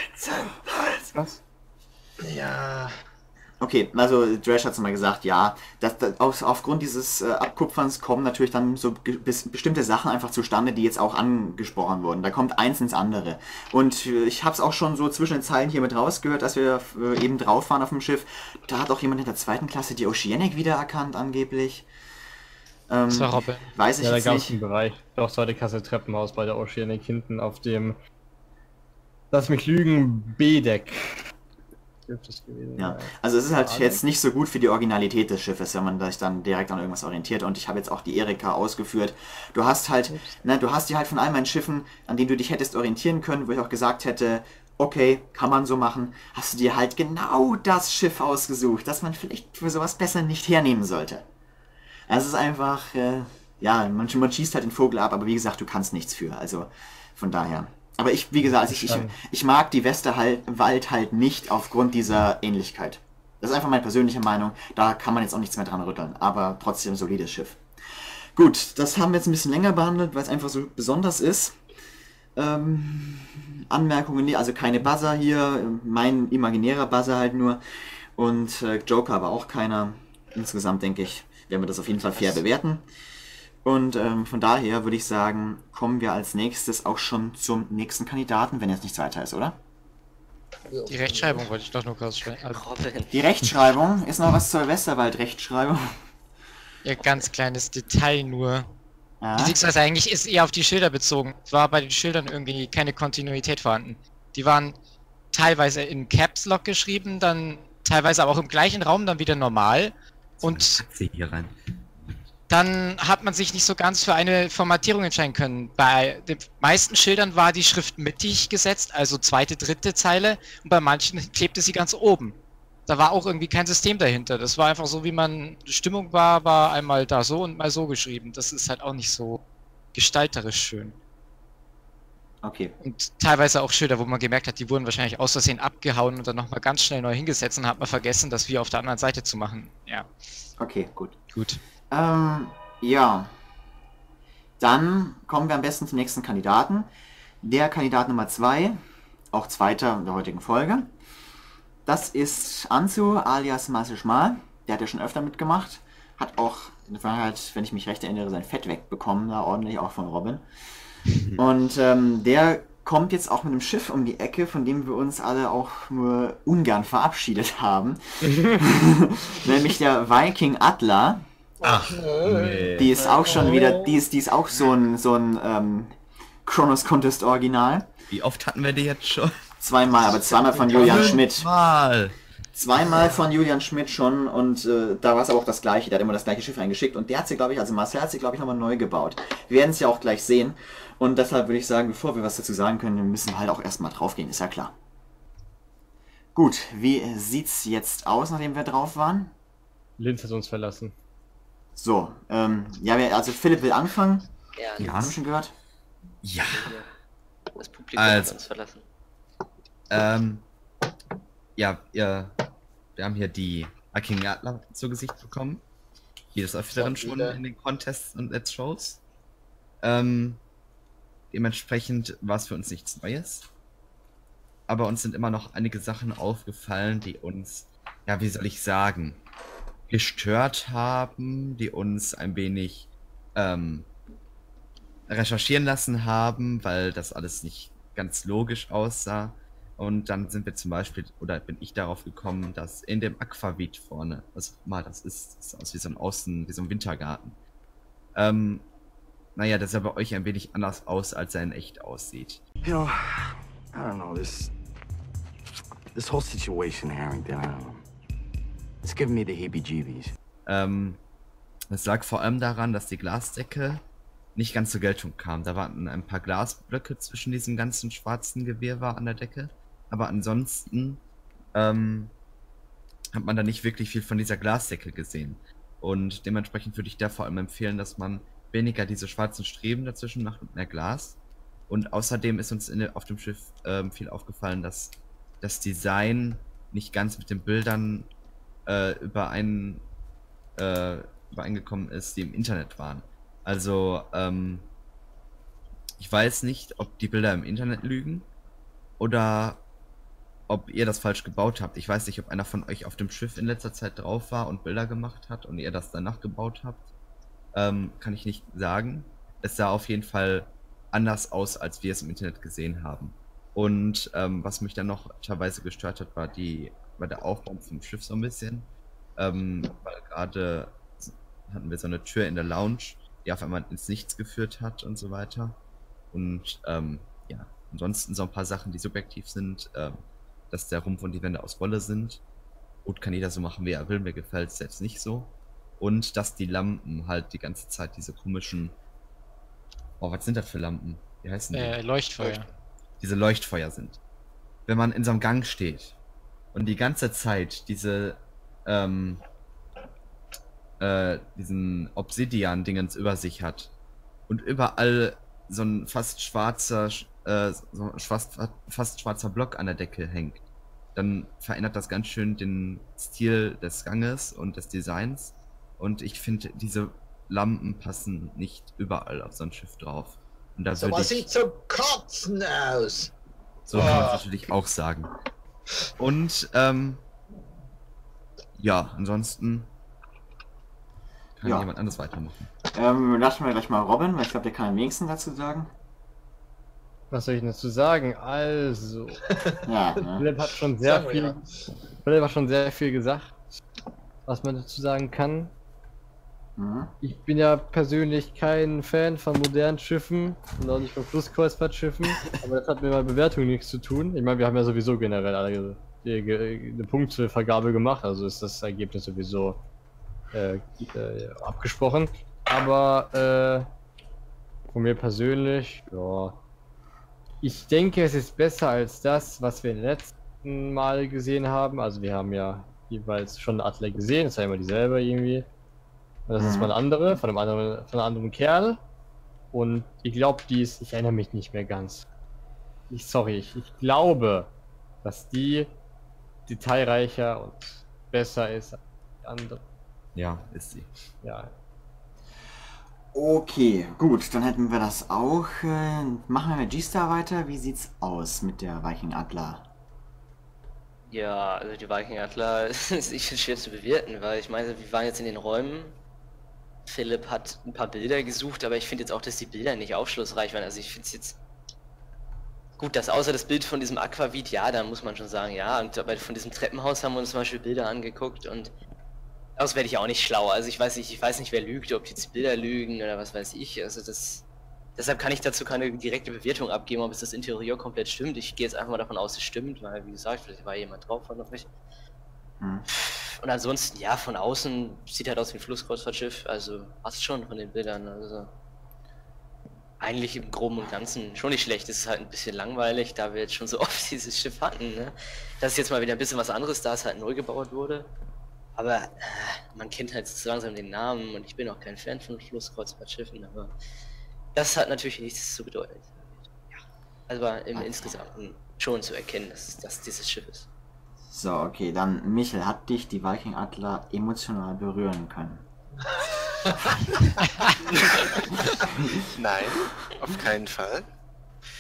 Was? Ja, Okay, also Drash hat es mal gesagt, ja, dass, dass, aus, aufgrund dieses äh, Abkupferns kommen natürlich dann so ge- bis, bestimmte Sachen einfach zustande, die jetzt auch angesprochen wurden. Da kommt eins ins andere. Und äh, ich habe es auch schon so zwischen den Zeilen hier mit rausgehört, als wir äh, eben drauf waren auf dem Schiff. Da hat auch jemand in der zweiten Klasse die Oceanic wiedererkannt, angeblich. Ähm, Das war Robin. Weiß ich Ja, da jetzt gab es nicht. einen Bereich, doch zweite Klasse Treppenhaus bei der Oceanic hinten auf dem, lass mich lügen, B-Deck. Dürfte es gewesen Ja, sein. also es ist halt Alex? jetzt nicht so gut für die Originalität des Schiffes, wenn man sich dann direkt an irgendwas orientiert. Und ich habe jetzt auch die Erika ausgeführt. Du hast halt, ne, du hast die halt von all meinen Schiffen, an denen du dich hättest orientieren können, wo ich auch gesagt hätte, okay, kann man so machen, hast du dir halt genau das Schiff ausgesucht, das man vielleicht für sowas besser nicht hernehmen sollte. Also es ist einfach, äh, ja, man, man schießt halt den Vogel ab, aber wie gesagt, du kannst nichts für. Also von daher. Aber ich, wie gesagt, also ich, ich, ich mag die Westerwald halt nicht aufgrund dieser Ähnlichkeit. Das ist einfach meine persönliche Meinung. Da kann man jetzt auch nichts mehr dran rütteln. Aber trotzdem ein solides Schiff. Gut, das haben wir jetzt ein bisschen länger behandelt, weil es einfach so besonders ist. Ähm, Anmerkungen, also keine Buzzer hier. Mein imaginärer Buzzer halt nur. Und äh, Joker aber auch keiner. Insgesamt denke ich, werden wir das auf jeden Fall fair bewerten. Und ähm, von daher würde ich sagen, kommen wir als nächstes auch schon zum nächsten Kandidaten, wenn jetzt nichts weiter ist, oder? Die Rechtschreibung wollte ich doch nur kurz stellen. Also, Robin. Die Rechtschreibung, ist noch was zur Westerwald-Rechtschreibung? ja, ganz kleines Detail nur. Ja. Beziehungsweise eigentlich ist eher auf die Schilder bezogen. Es war bei den Schildern irgendwie keine Kontinuität vorhanden. Die waren teilweise in Caps Lock geschrieben, dann teilweise aber auch im gleichen Raum dann wieder normal. Und Katze hier rein. dann hat man sich nicht so ganz für eine Formatierung entscheiden können. Bei den meisten Schildern war die Schrift mittig gesetzt, also zweite, dritte Zeile, und bei manchen klebte sie ganz oben. Da war auch irgendwie kein System dahinter. Das war einfach so, wie man Stimmung war, war einmal da so und mal so geschrieben. Das ist halt auch nicht so gestalterisch schön. Okay. Und teilweise auch Schilder, wo man gemerkt hat, die wurden wahrscheinlich aus Versehen abgehauen und dann nochmal ganz schnell neu hingesetzt und hat man vergessen, das wie auf der anderen Seite zu machen. Ja, Okay, gut. gut. Ähm, ja. Dann kommen wir am besten zum nächsten Kandidaten. Der Kandidat Nummer zwei, auch zweiter in der heutigen Folge. Das ist Anzu alias Marcel Schmal. Der hat ja schon öfter mitgemacht. Hat auch in der Vergangenheit, wenn ich mich recht erinnere, sein Fett wegbekommen, da ordentlich auch von Robin. Und ähm, der kommt jetzt auch mit einem Schiff um die Ecke, von dem wir uns alle auch nur ungern verabschiedet haben. Nämlich der Viking Atla. Ach, nee. Die ist auch schon wieder, die ist, die ist auch so ein, so ein ähm, Chronos Contest Original. Wie oft hatten wir die jetzt schon? Zweimal, aber zweimal von Julian Schmidt. Mal. Zweimal von Julian Schmidt schon und äh, da war es aber auch das gleiche. Der hat immer das gleiche Schiff eingeschickt und der hat sie, glaube ich, also Marcel hat sie, glaube ich, nochmal neu gebaut. Wir werden es ja auch gleich sehen und deshalb würde ich sagen, bevor wir was dazu sagen können, müssen wir halt auch erstmal drauf gehen, ist ja klar. Gut, wie sieht's jetzt aus, nachdem wir drauf waren? Linz hat uns verlassen. So, ähm, ja, wir, also Philipp will anfangen. Ja, Ja. Haben wir schon gehört? Ja. das Publikum Also. hat uns verlassen. Ähm, ja, ja, wir haben hier die Viking Atla zu Gesicht bekommen. Hier des Öfteren Doch, schon wieder. in den Contests und Let's Shows. Ähm, dementsprechend war es für uns nichts Neues. Aber uns sind immer noch einige Sachen aufgefallen, die uns, ja, wie soll ich sagen, gestört haben, die uns ein wenig ähm, recherchieren lassen haben, weil das alles nicht ganz logisch aussah. Und dann sind wir zum Beispiel, oder bin ich darauf gekommen, dass in dem Aquavit vorne, was auch immer das ist, das sieht aus wie so ein Außen, wie so ein Wintergarten. Ähm, naja, das sah bei euch ein wenig anders aus, als er in echt aussieht. You know, I don't know, this, this whole situation, Harrington, I don't know. It's giving me the heebie-jeebies. Ähm, es lag vor allem daran, dass die Glasdecke nicht ganz zur Geltung kam. Da waren ein paar Glasblöcke zwischen diesem ganzen schwarzen Gewirrwarr an der Decke. Aber ansonsten ähm, hat man da nicht wirklich viel von dieser Glasdecke gesehen. Und dementsprechend würde ich da vor allem empfehlen, dass man weniger diese schwarzen Streben dazwischen macht und mehr Glas. Und außerdem ist uns in der, auf dem Schiff ähm, viel aufgefallen, dass das Design nicht ganz mit den Bildern äh, überein, äh, übereingekommen ist, die im Internet waren. Also, ähm, ich weiß nicht, ob die Bilder im Internet lügen oder ob ihr das falsch gebaut habt. Ich weiß nicht, ob einer von euch auf dem Schiff in letzter Zeit drauf war und Bilder gemacht hat und ihr das danach gebaut habt. Ähm, kann ich nicht sagen. Es sah auf jeden Fall anders aus, als wir es im Internet gesehen haben. Und ähm, was mich dann noch teilweise gestört hat, war die, war der Aufbau vom Schiff so ein bisschen. Ähm, weil gerade hatten wir so eine Tür in der Lounge, die auf einmal ins Nichts geführt hat und so weiter. Und ähm, ja, ansonsten so ein paar Sachen, die subjektiv sind, ähm, dass der Rumpf und die Wände aus Wolle sind. Gut, kann jeder so machen, wie er will, mir gefällt es jetzt nicht so. Und dass die Lampen halt die ganze Zeit diese komischen... Oh, was sind das für Lampen? Wie heißen die? Äh, Leuchtfeuer. Diese Leuchtfeuer sind. Wenn man in so einem Gang steht und die ganze Zeit diese, ähm, äh, diesen Obsidian-Dingens über sich hat und überall so ein fast schwarzer, äh, so ein fast, fast schwarzer Block an der Decke hängt, dann verändert das ganz schön den Stil des Ganges und des Designs. Und ich finde, diese Lampen passen nicht überall auf so ein Schiff drauf. Und da So würde was ich... sieht zum Kotzen aus. So kann man es natürlich auch sagen. Und, ähm, ja, ansonsten kann Ja. jemand anderes weitermachen. Ähm, lassen wir gleich mal Robin, weil ich glaube, der kann am wenigsten dazu sagen. Was soll ich denn dazu sagen? Also, Ja, ne? Philipp hat schon sehr Sagen wir viel, ja. Philipp hat schon sehr viel gesagt, was man dazu sagen kann. Mhm. Ich bin ja persönlich kein Fan von modernen Schiffen und auch nicht von Flusskreuzfahrtschiffen, aber das hat mit meiner Bewertung nichts zu tun. Ich meine, wir haben ja sowieso generell alle die, die, eine Punktevergabe gemacht, also ist das Ergebnis sowieso äh, äh, abgesprochen. Aber äh, von mir persönlich, ja, ich denke, es ist besser als das, was wir im letzten Mal gesehen haben. Also wir haben ja jeweils schon eine Atlas gesehen, das ist ja immer dieselbe irgendwie. Das ist mal eine andere, von einem anderen, von einem anderen Kerl. Und ich glaube, die ist, ich erinnere mich nicht mehr ganz. Ich, sorry, ich, ich glaube, dass die detailreicher und besser ist als die andere. Ja, ist sie. Ja. Okay, gut, dann hätten wir das auch. Äh, machen wir mit G-Star weiter. Wie sieht's aus mit der Viking Adler? Ja, also die Viking Adler ist echt schwer zu bewerten, weil ich meine, wir waren jetzt in den Räumen. Philipp hat ein paar Bilder gesucht, aber ich finde jetzt auch, dass die Bilder nicht aufschlussreich waren. Also ich finde es jetzt gut, dass außer das Bild von diesem Aquavit, ja, da muss man schon sagen, ja, und bei, von diesem Treppenhaus haben wir uns zum Beispiel Bilder angeguckt und daraus werde ich auch nicht schlau. Also ich weiß nicht, ich weiß nicht, wer lügt, ob jetzt die Bilder lügen oder was weiß ich. Also das, deshalb kann ich dazu keine direkte Bewertung abgeben, ob es das Interieur komplett stimmt. Ich gehe jetzt einfach mal davon aus, es stimmt, weil wie gesagt, vielleicht war jemand drauf von euch. Hm. Und ansonsten, ja, von außen sieht halt aus wie ein Flusskreuzfahrtschiff, also passt schon von den Bildern, also eigentlich im Groben und Ganzen schon nicht schlecht. Es ist halt ein bisschen langweilig, da wir jetzt schon so oft dieses Schiff hatten, ne? Das ist jetzt mal wieder ein bisschen was anderes, da es halt neu gebaut wurde. Aber äh, man kennt halt so langsam den Namen und ich bin auch kein Fan von Flusskreuzfahrtschiffen, aber das hat natürlich nichts zu bedeuten. Ja, also im Insgesamten schon zu erkennen, dass das dieses Schiff ist. So, okay, dann Michel, hat dich die Viking Adler emotional berühren können? Nein, auf keinen Fall.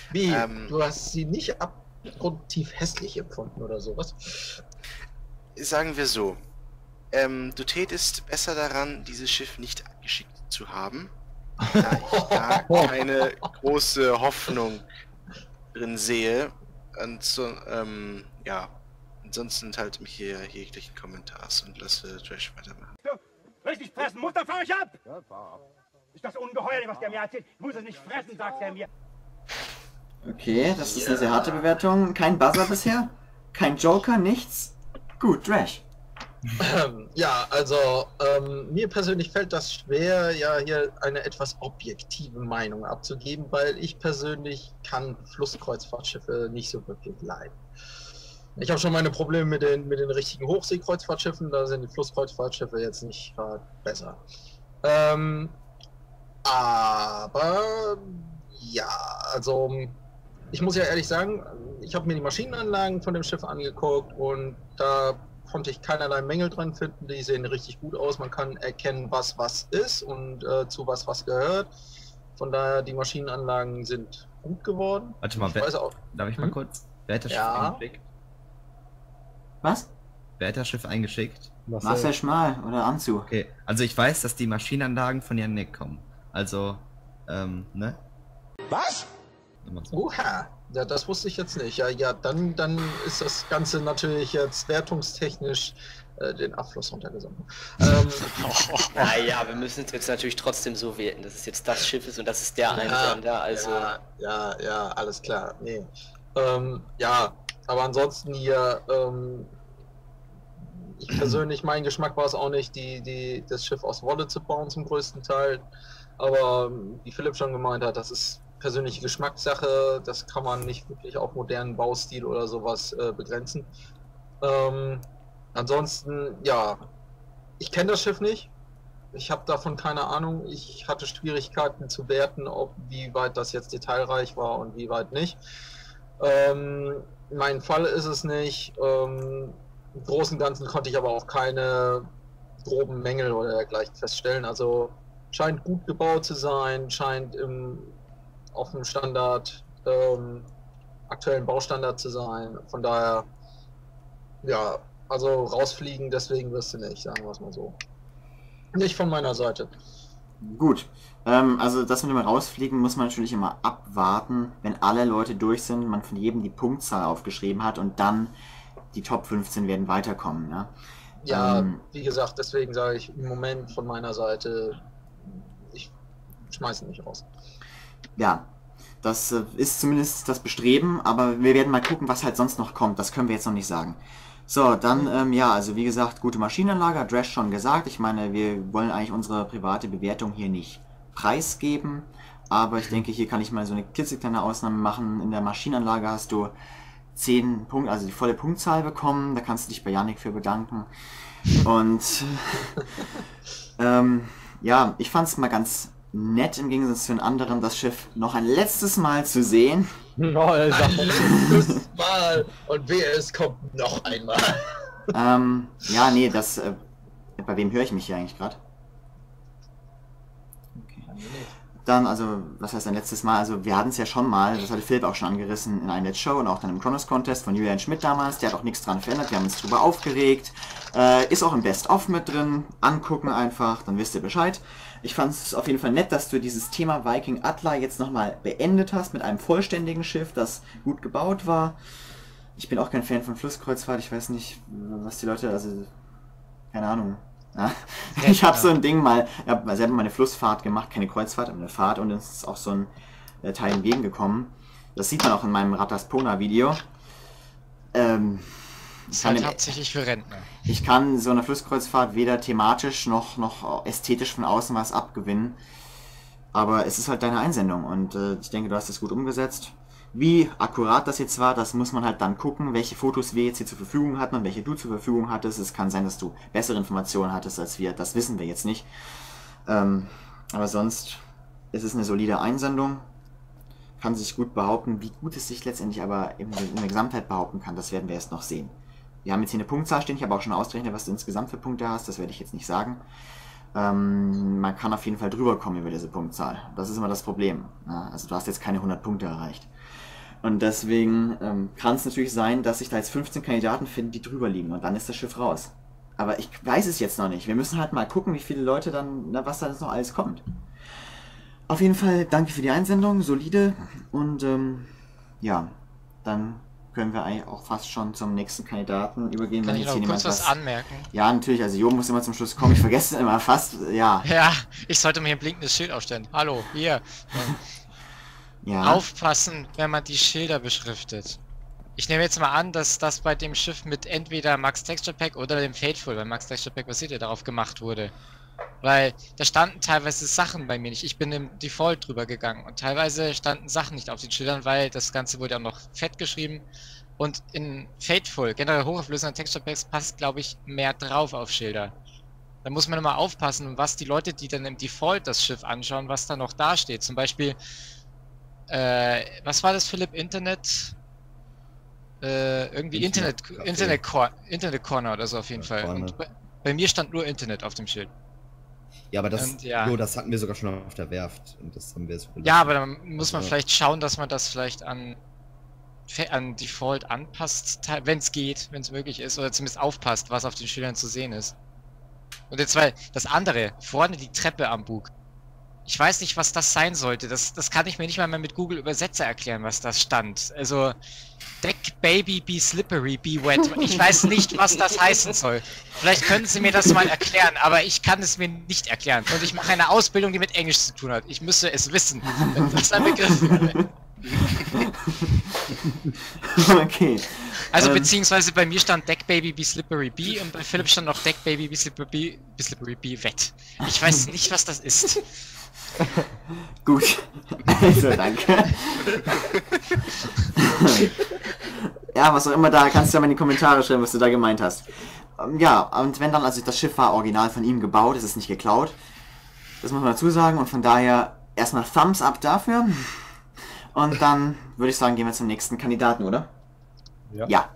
Wie? Ähm, du hast sie nicht abgrundtief hässlich empfunden oder sowas? Sagen wir so. Ähm, du tätest besser daran, dieses Schiff nicht abgeschickt zu haben, da ich da keine große Hoffnung drin sehe. Und so, ähm, ja. Ansonsten halte mich hier jeglichen Kommentars und lasse Trash weitermachen. Richtig fressen muss, dann fahr ich ab! Ist das ungeheuerlich, was der mir erzählt? Ich muss es nicht fressen, sagt er mir. Okay, das ist eine sehr harte Bewertung. Kein Buzzer bisher? Kein Joker? Nichts? Gut, Trash. Ähm, ja, also ähm, mir persönlich fällt das schwer, ja hier eine etwas objektive Meinung abzugeben, weil ich persönlich kann Flusskreuzfahrtschiffe nicht so wirklich leiden. Ich habe schon meine Probleme mit den, mit den richtigen Hochseekreuzfahrtschiffen, da sind die Flusskreuzfahrtschiffe jetzt nicht gerade besser. Ähm, aber ja, also ich muss ja ehrlich sagen, ich habe mir die Maschinenanlagen von dem Schiff angeguckt und da konnte ich keinerlei Mängel dran finden. Die sehen richtig gut aus, man kann erkennen, was was ist und äh, zu was was gehört. Von daher, die Maschinenanlagen sind gut geworden. Warte mal, ich wer, weiß auch, darf ich mal hm? kurz? Wer hat das Ja. Schiff eingeschickt? Was? Wer hat das Schiff eingeschickt? Marcel Schmal oder Anzu. Okay, also ich weiß, dass die Maschinenanlagen von Yannick kommen. Also, ähm, ne? Was? Immer so. Oha, ja, das wusste ich jetzt nicht. Ja, ja, dann, dann ist das Ganze natürlich jetzt wertungstechnisch äh, den Abfluss runtergesunken. Ähm, Naja, wir müssen es jetzt natürlich trotzdem so werten, dass es jetzt das Schiff ist und das ist der Einsender, also... Ja, ja, ja, alles klar. Nee. Ähm, ja, aber ansonsten hier, ähm, ich persönlich, mein Geschmack war es auch nicht, die, die, das Schiff aus Wolle zu bauen zum größten Teil. Aber wie Philipp schon gemeint hat, das ist persönliche Geschmackssache, das kann man nicht wirklich auf modernen Baustil oder sowas äh, begrenzen. Ähm, ansonsten, ja, ich kenne das Schiff nicht. Ich habe davon keine Ahnung. Ich hatte Schwierigkeiten zu werten, ob wie weit das jetzt detailreich war und wie weit nicht. Ähm, mein Fall ist es nicht. Ähm, Im Großen und Ganzen konnte ich aber auch keine groben Mängel oder dergleichen feststellen. Also scheint gut gebaut zu sein, scheint im, auf dem Standard, ähm, aktuellen Baustandard zu sein. Von daher, ja, also rausfliegen, deswegen wirst du nicht, sagen wir es mal so. Nicht von meiner Seite. Gut. Ähm, also das mit dem Rausfliegen muss man natürlich immer abwarten, wenn alle Leute durch sind, man von jedem die Punktzahl aufgeschrieben hat und dann die Top fünfzehn werden weiterkommen. Ja, ja ähm, wie gesagt, deswegen sage ich im Moment von meiner Seite, ich schmeiße nicht raus. Ja, das äh, ist zumindest das Bestreben, aber wir werden mal gucken, was halt sonst noch kommt. Das können wir jetzt noch nicht sagen. So, dann, ähm, ja, also wie gesagt, gute Maschinenanlage, hat Drash schon gesagt. Ich meine, wir wollen eigentlich unsere private Bewertung hier nicht preisgeben, aber ich denke, hier kann ich mal so eine klitzekleine Ausnahme machen. In der Maschinenanlage hast du zehn Punkte, also die volle Punktzahl bekommen. Da kannst du dich bei Yannick für bedanken. Und ähm, ja, ich fand es mal ganz nett, im Gegensatz zu den anderen, das Schiff noch ein letztes Mal zu sehen. Oh, er sagt, Letztes Mal und wehe, es kommt noch einmal. ähm, ja, nee, das, äh, bei wem höre ich mich hier eigentlich gerade? Okay. Dann, also, was heißt ein letztes Mal? Also, wir hatten es ja schon mal, das hatte Philipp auch schon angerissen, in einer Let's Show und auch dann im Kronos Contest von Julian Schmidt damals. Der hat auch nichts dran verändert, wir haben uns drüber aufgeregt. Äh, ist auch im Best-of mit drin. Angucken einfach, dann wisst ihr Bescheid. Ich fand es auf jeden Fall nett, dass du dieses Thema Viking Atla jetzt nochmal beendet hast mit einem vollständigen Schiff, das gut gebaut war. Ich bin auch kein Fan von Flusskreuzfahrt, ich weiß nicht, was die Leute, also, keine Ahnung. Ja. Ich habe so ein Ding mal, ich habe selber mal eine Flussfahrt gemacht, keine Kreuzfahrt, aber eine Fahrt und es ist auch so ein äh, Teil entgegengekommen. Das sieht man auch in meinem Rataspona-Video. Ähm, Das ist halt hauptsächlich für Rentner. Ich kann so einer Flusskreuzfahrt weder thematisch noch, noch ästhetisch von außen was abgewinnen. Aber es ist halt deine Einsendung und äh, ich denke, du hast es gut umgesetzt. Wie akkurat das jetzt war, das muss man halt dann gucken, welche Fotos wir jetzt hier zur Verfügung hatten und welche du zur Verfügung hattest. Es kann sein, dass du bessere Informationen hattest als wir, das wissen wir jetzt nicht. Ähm, aber sonst ist es eine solide Einsendung. Kann sich gut behaupten. Wie gut es sich letztendlich aber in, in der Gesamtheit behaupten kann, das werden wir erst noch sehen. Wir haben jetzt hier eine Punktzahl stehen, ich habe auch schon ausgerechnet, was du insgesamt für Punkte hast, das werde ich jetzt nicht sagen. ähm, man kann auf jeden Fall drüber kommen über diese Punktzahl. Das ist immer das Problem. Ja, also du hast jetzt keine hundert Punkte erreicht. Und deswegen ähm, kann es natürlich sein, dass sich da jetzt fünfzehn Kandidaten finden, die drüber liegen und dann ist das Schiff raus. Aber ich weiß es jetzt noch nicht. Wir müssen halt mal gucken, wie viele Leute dann, na, was da jetzt noch alles kommt. Auf jeden Fall danke für die Einsendung, solide. Und ähm, ja, dann können wir eigentlich auch fast schon zum nächsten Kandidaten übergehen. Kann wenn ich jetzt noch hier kurz niemand was anmerken? Ja, natürlich, also Jo muss immer zum Schluss kommen. Ich vergesse es immer fast, ja. Ja, ich sollte mir ein blinkendes Schild aufstellen. Hallo, hier. Ja. Aufpassen, wenn man die Schilder beschriftet. Ich nehme jetzt mal an, dass das bei dem Schiff mit entweder Max Texture Pack oder dem Fateful, weil Max Texture Pack basiert ja darauf gemacht wurde. Weil da standen teilweise Sachen bei mir nicht. Ich bin im Default drüber gegangen und teilweise standen Sachen nicht auf den Schildern, weil das Ganze wurde auch noch fett geschrieben. Und in Fateful, generell hochauflösende Texture Packs, passt, glaube ich, mehr drauf auf Schilder. Da muss man immer aufpassen, was die Leute, die dann im Default das Schiff anschauen, was da noch da steht. Zum Beispiel, äh, was war das, Philipp? Internet? Äh, irgendwie Internet, Internet, Internet, Cor Internet Corner oder so auf jeden Ja, Fall. Corner. Und bei, bei mir stand nur Internet auf dem Schild. Ja, aber das, Und ja. Jo, das hatten wir sogar schon auf der Werft. Und das haben wir jetzt Ja, aber dann muss man Also- vielleicht schauen, dass man das vielleicht an, an Default anpasst, wenn es geht, wenn es möglich ist, oder zumindest aufpasst, was auf den Schildern zu sehen ist. Und jetzt, weil das andere, vorne die Treppe am Bug. Ich weiß nicht, was das sein sollte. Das, das kann ich mir nicht mal mehr mit Google Übersetzer erklären, was das stand. Also, Deck Baby be slippery, be wet. Ich weiß nicht, was das heißen soll. Vielleicht können Sie mir das mal erklären, aber ich kann es mir nicht erklären. Und ich mache eine Ausbildung, die mit Englisch zu tun hat. Ich müsste es wissen, wenn das ein Begriff wäre. Okay. Also Ähm. beziehungsweise bei mir stand Deck Baby be slippery be und bei Philipp stand noch Deck Baby be slippery be, slippery be wet. Ich weiß nicht, was das ist. Gut. Also, danke. Ja, was auch immer da, kannst du ja mal in die Kommentare schreiben, was du da gemeint hast. Ähm, Ja, und wenn dann, also das Schiff war original von ihm gebaut, es ist nicht geklaut. Das muss man dazu sagen und von daher erstmal Thumbs up dafür. Und dann würde ich sagen, gehen wir zum nächsten Kandidaten, oder? Ja. Ja.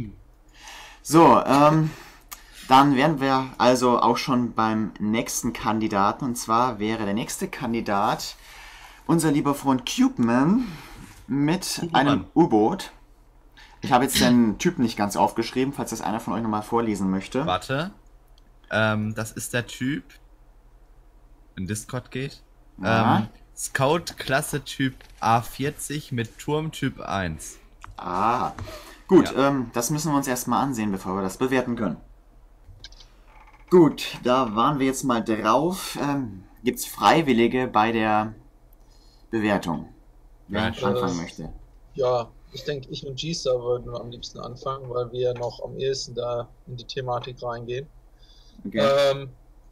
So, ähm, dann wären wir also auch schon beim nächsten Kandidaten. Und zwar wäre der nächste Kandidat unser lieber Freund Cubeman mit einem U-Boot. Ich habe jetzt den Typ nicht ganz aufgeschrieben, falls das einer von euch nochmal vorlesen möchte. Warte. Ähm, das ist der Typ. In Discord geht. Ja. Ähm, Scout-Klasse Typ A vierzig mit Turm Typ eins. Ah, gut, Ja. ähm, das müssen wir uns erstmal ansehen, bevor wir das bewerten können. Gut, da waren wir jetzt mal drauf. Ähm, Gibt es Freiwillige bei der Bewertung? Wer Right. anfangen Äh, möchte? Ja, ich denke, ich und G-Star würden am liebsten anfangen, weil wir noch am ehesten da in die Thematik reingehen. Okay. Ähm,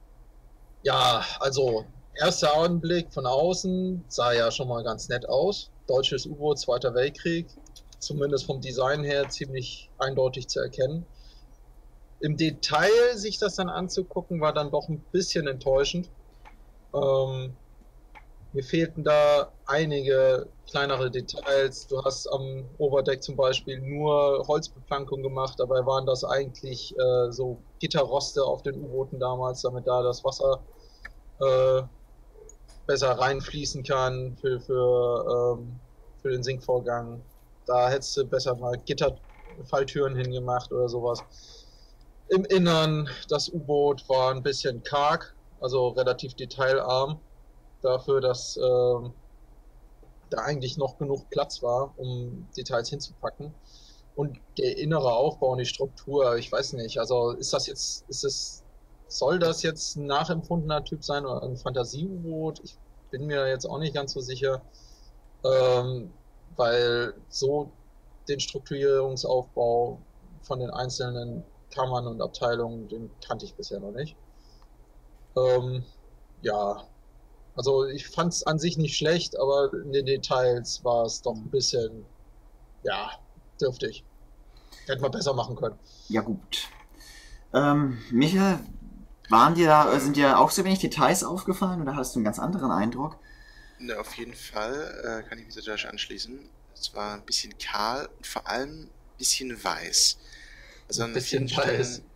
ja, also, erster Augenblick von außen sah ja schon mal ganz nett aus. Deutsches U-Boot, Zweiter Weltkrieg. Zumindest vom Design her ziemlich eindeutig zu erkennen. Im Detail sich das dann anzugucken, war dann doch ein bisschen enttäuschend. Ähm, mir fehlten da einige kleinere Details. Du hast am Oberdeck zum Beispiel nur Holzbeplankung gemacht, dabei waren das eigentlich äh, so Gitterroste auf den U-Booten damals, damit da das Wasser äh, besser reinfließen kann für, für, ähm, für den Sinkvorgang. Da hättest du besser mal Gitterfalltüren hingemacht oder sowas. Im Innern, das U-Boot war ein bisschen karg, also relativ detailarm, dafür, dass ähm, da eigentlich noch genug Platz war, um Details hinzupacken. Und der innere Aufbau und die Struktur, ich weiß nicht, also ist das jetzt, ist es, soll das jetzt ein nachempfundener Typ sein oder ein Fantasie-U-Boot? Ich bin mir jetzt auch nicht ganz so sicher, ähm, weil so den Strukturierungsaufbau von den einzelnen Kammern und Abteilungen, den kannte ich bisher noch nicht. Ähm, ja, also ich fand es an sich nicht schlecht, aber in den Details war es doch ein bisschen, ja, dürftig. Hätte man besser machen können. Ja gut. Ähm, Michael, waren dir da, sind dir auch so wenig Details aufgefallen oder hast du einen ganz anderen Eindruck? Ne, auf jeden Fall äh, kann ich mich natürlich anschließen. Es war ein bisschen kahl und vor allem ein bisschen weiß. Also Ein an bisschen vielen weiß. Stellen,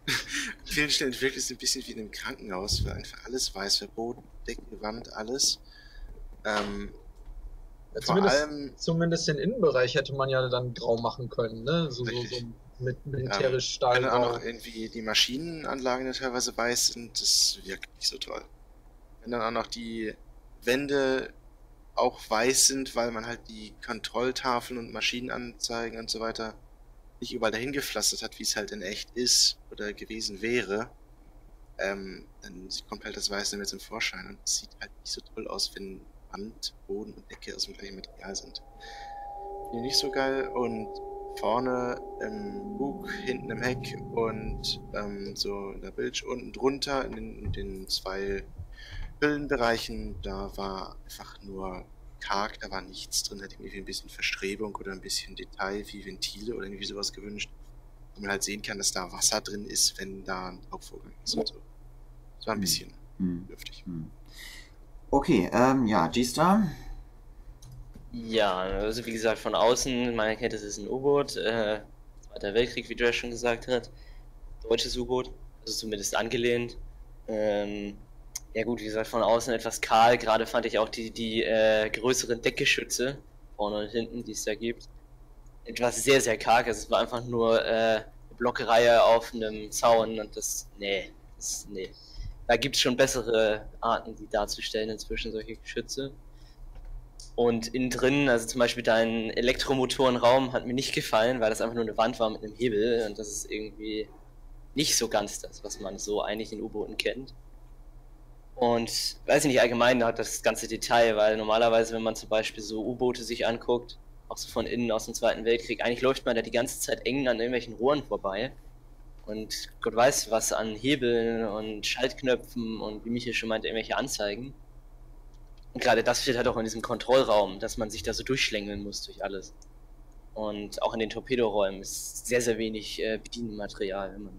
An vielen Stellen wirkt es ein bisschen wie in einem Krankenhaus, weil einfach alles weiß, Boden, Decke, Wand, alles. Ähm, Ja, vor zumindest, allem, zumindest den Innenbereich hätte man ja dann grau machen können, ne? So, so, Richtig. so mit ähm, militärisch wenn dann auch Stahlgrau. noch irgendwie die Maschinenanlagen die teilweise weiß sind, das wirkt nicht so toll. Wenn dann auch noch die Wände auch weiß sind, weil man halt die Kontrolltafeln und Maschinenanzeigen und so weiter nicht überall dahin gepflastert hat, wie es halt in echt ist oder gewesen wäre, ähm, dann kommt halt das Weiße mit zum Vorschein und es sieht halt nicht so toll aus, wenn Wand, Boden und Decke aus dem gleichen Material sind. Finde ich nicht so geil und vorne im Bug, hinten im Heck und ähm, so in der Bilge unten drunter in den, in den zwei Hüllenbereichen, da war einfach nur karg, da war nichts drin, hätte ich mir irgendwie ein bisschen Verstrebung oder ein bisschen Detail wie Ventile oder irgendwie sowas gewünscht, wo man halt sehen kann, dass da Wasser drin ist, wenn da ein Tauchvorgang ist und so. Das war ein bisschen Hm. dürftig. Hm. Okay, ähm, ja, G-Star. Ja, also wie gesagt, von außen, man erkennt, es ist ein U-Boot, äh, Zweiter Weltkrieg, wie Josh schon gesagt hat, deutsches U-Boot, also zumindest angelehnt. Ähm, ja gut, wie gesagt, von außen etwas kahl, gerade fand ich auch die, die äh, größeren Deckgeschütze, vorne und hinten, die es da gibt, etwas sehr, sehr karg, also es war einfach nur äh, eine Blockreihe auf einem Zaun und das, nee, das, nee. Da gibt es schon bessere Arten, die darzustellen inzwischen, solche Geschütze. Und innen drin, also zum Beispiel dein Elektromotorenraum hat mir nicht gefallen, weil das einfach nur eine Wand war mit einem Hebel und das ist irgendwie nicht so ganz das, was man so eigentlich in U-Booten kennt. Und weiß ich nicht, allgemein hat das ganze Detail, weil normalerweise, wenn man zum Beispiel so U-Boote sich anguckt, auch so von innen aus dem Zweiten Weltkrieg, eigentlich läuft man da die ganze Zeit eng an irgendwelchen Rohren vorbei. Und Gott weiß was an Hebeln und Schaltknöpfen und wie Michael schon meinte, irgendwelche Anzeigen. Und gerade das steht halt auch in diesem Kontrollraum, dass man sich da so durchschlängeln muss durch alles. Und auch in den Torpedoräumen ist sehr, sehr wenig äh, Bedienmaterial, wenn man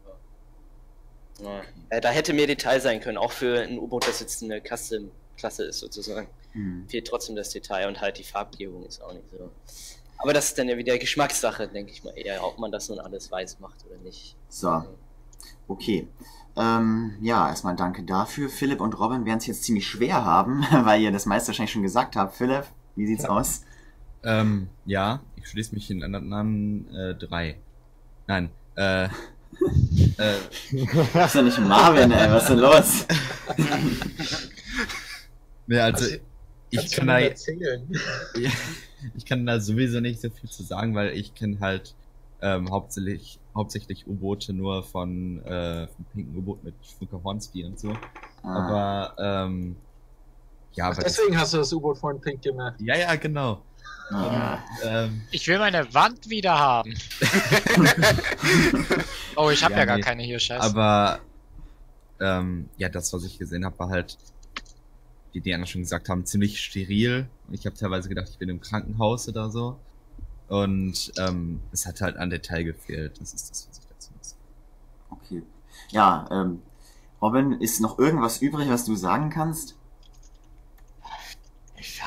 so. Ja. Äh, da hätte mehr Detail sein können, auch für ein U-Boot, das jetzt eine Custom-Klasse ist sozusagen. Hm. Fehlt trotzdem das Detail und halt die Farbgebung ist auch nicht so. Aber das ist dann ja wieder Geschmackssache, denke ich mal eher, ob man das nun alles weiß macht oder nicht. So, okay. Ähm, ja, erstmal danke dafür. Philipp und Robin werden es jetzt ziemlich schwer haben, weil ihr das meiste wahrscheinlich schon gesagt habt. Philipp, wie sieht's Ja. aus? Ähm, ja, ich schließe mich in an äh, drei. Nein, äh, äh, Das ist ja nicht Marvin, ey, was ist denn los? ne, also, Also, ich Kannst kann du da, mir erzählen? ja, ich kann da sowieso nicht so viel zu sagen, weil ich kenne halt ähm, hauptsächlich hauptsächlich U-Boote nur von äh, vom pinken U-Boot mit Funke Hornsby und so. Ah, Aber ähm, ja, Ach, aber das, deswegen hast du das U-Boot vorhin pink gemacht. ja, ja, genau. ja. Ähm, Ich will meine Wand wieder haben. Oh, ich habe Ja, ja, gar nee, keine hier, scheiße. aber ähm, ja, das, was ich gesehen habe, war halt, wie die anderen schon gesagt haben, ziemlich steril. Ich habe teilweise gedacht, ich bin im Krankenhaus oder so. Und ähm, es hat halt an Detail gefehlt. Das ist das, was ich dazu muss. Okay. Ja, ähm, Robin, ist noch irgendwas übrig, was du sagen kannst? Ich,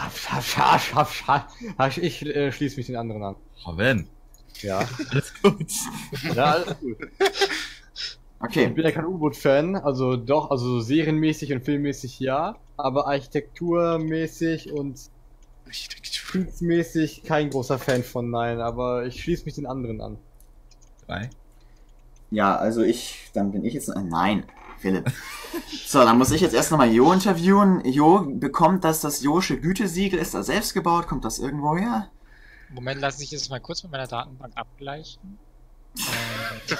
ich äh, schließe mich den anderen an. Robin, Ja, alles gut. ja, alles gut. Ich Okay. bin ja kein U-Boot-Fan, also doch, also so serienmäßig und filmmäßig ja, aber architekturmäßig und kriegsmäßig kein großer Fan von, nein, aber ich schließe mich den anderen an. Drei. Ja, also ich, dann bin ich jetzt, äh, nein, Philipp. So, dann muss ich jetzt erst nochmal Jo interviewen. Jo, bekommt das das Josche Gütesiegel? Ist das selbst gebaut? Kommt das irgendwo her? Moment, lass ich das mal kurz mit meiner Datenbank abgleichen. Äh,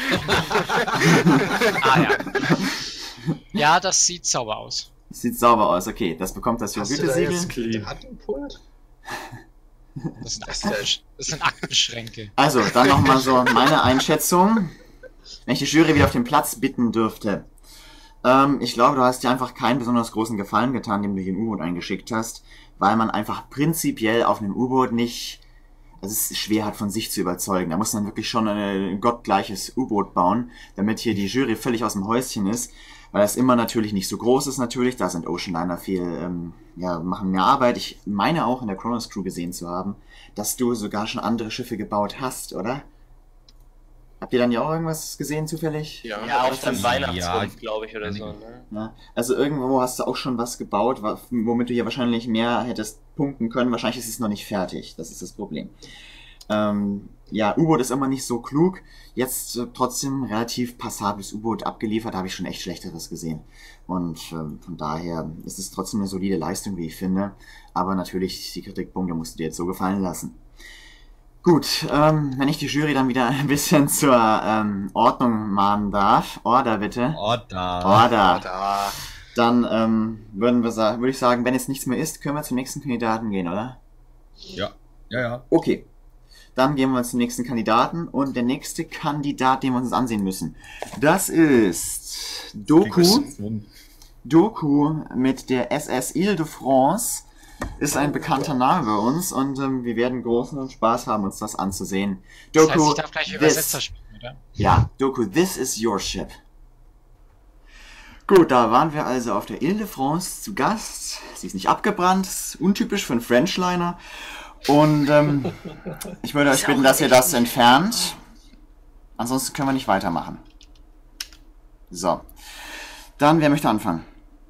ah ja. Ja, das sieht sauber aus. Sieht sauber aus, okay. Das bekommt das Jo Hast du da Gütesiegel. jetzt Datenpult? Das sind, Akten, das sind Aktenschränke. Also, dann nochmal so meine Einschätzung. Wenn ich die Jury wieder auf den Platz bitten dürfte. Ähm, ich glaube, du hast dir einfach keinen besonders großen Gefallen getan, indem du hier ein U-Boot eingeschickt hast, weil man einfach prinzipiell auf einem U-Boot nicht, also es ist schwer hat, von sich zu überzeugen. Da muss man wirklich schon ein gottgleiches U-Boot bauen, damit hier die Jury völlig aus dem Häuschen ist, weil das immer natürlich nicht so groß ist natürlich. Da sind Oceanliner viel, ähm, ja, machen mehr Arbeit. Ich meine auch in der Kronos Crew gesehen zu haben, dass du sogar schon andere Schiffe gebaut hast, oder? Habt ihr dann ja auch irgendwas gesehen zufällig? Ja, Ja, auf dem Ja, Weihnachtshof, glaube ich, oder so, ne? Ja, also irgendwo hast du auch schon was gebaut, wa- womit du hier wahrscheinlich mehr hättest punkten können. Wahrscheinlich ist es noch nicht fertig. Das ist das Problem. Ähm, ja, U-Boot ist immer nicht so klug. Jetzt äh, trotzdem relativ passables U-Boot abgeliefert, da habe ich schon echt Schlechteres gesehen. Und ähm, von daher ist es trotzdem eine solide Leistung, wie ich finde. Aber natürlich, die Kritikpunkte musst du dir jetzt so gefallen lassen. Gut, ähm, wenn ich die Jury dann wieder ein bisschen zur ähm, Ordnung mahnen darf. Order bitte. Order. Order. Da. Dann ähm, würden wir sa- würde ich sagen, wenn jetzt nichts mehr ist, können wir zum nächsten Kandidaten gehen, oder? Ja, ja, ja. Okay. Dann gehen wir zum nächsten Kandidaten. Und der nächste Kandidat, den wir uns ansehen müssen, das ist Doku. Doku mit der S S Ile-de-France. Ist ein bekannter Name bei uns und ähm, wir werden großen Spaß haben, uns das anzusehen. Das Doku, heißt, ich darf gleich Übersetzer spielen, oder? ja, Doku, this is your ship. Gut, da waren wir also auf der Ile-de-France zu Gast. Sie ist nicht abgebrannt, ist untypisch für einen Frenchliner. Und ähm, ich würde euch bitten, dass ihr das entfernt. Ansonsten können wir nicht weitermachen. So. Dann, wer möchte anfangen?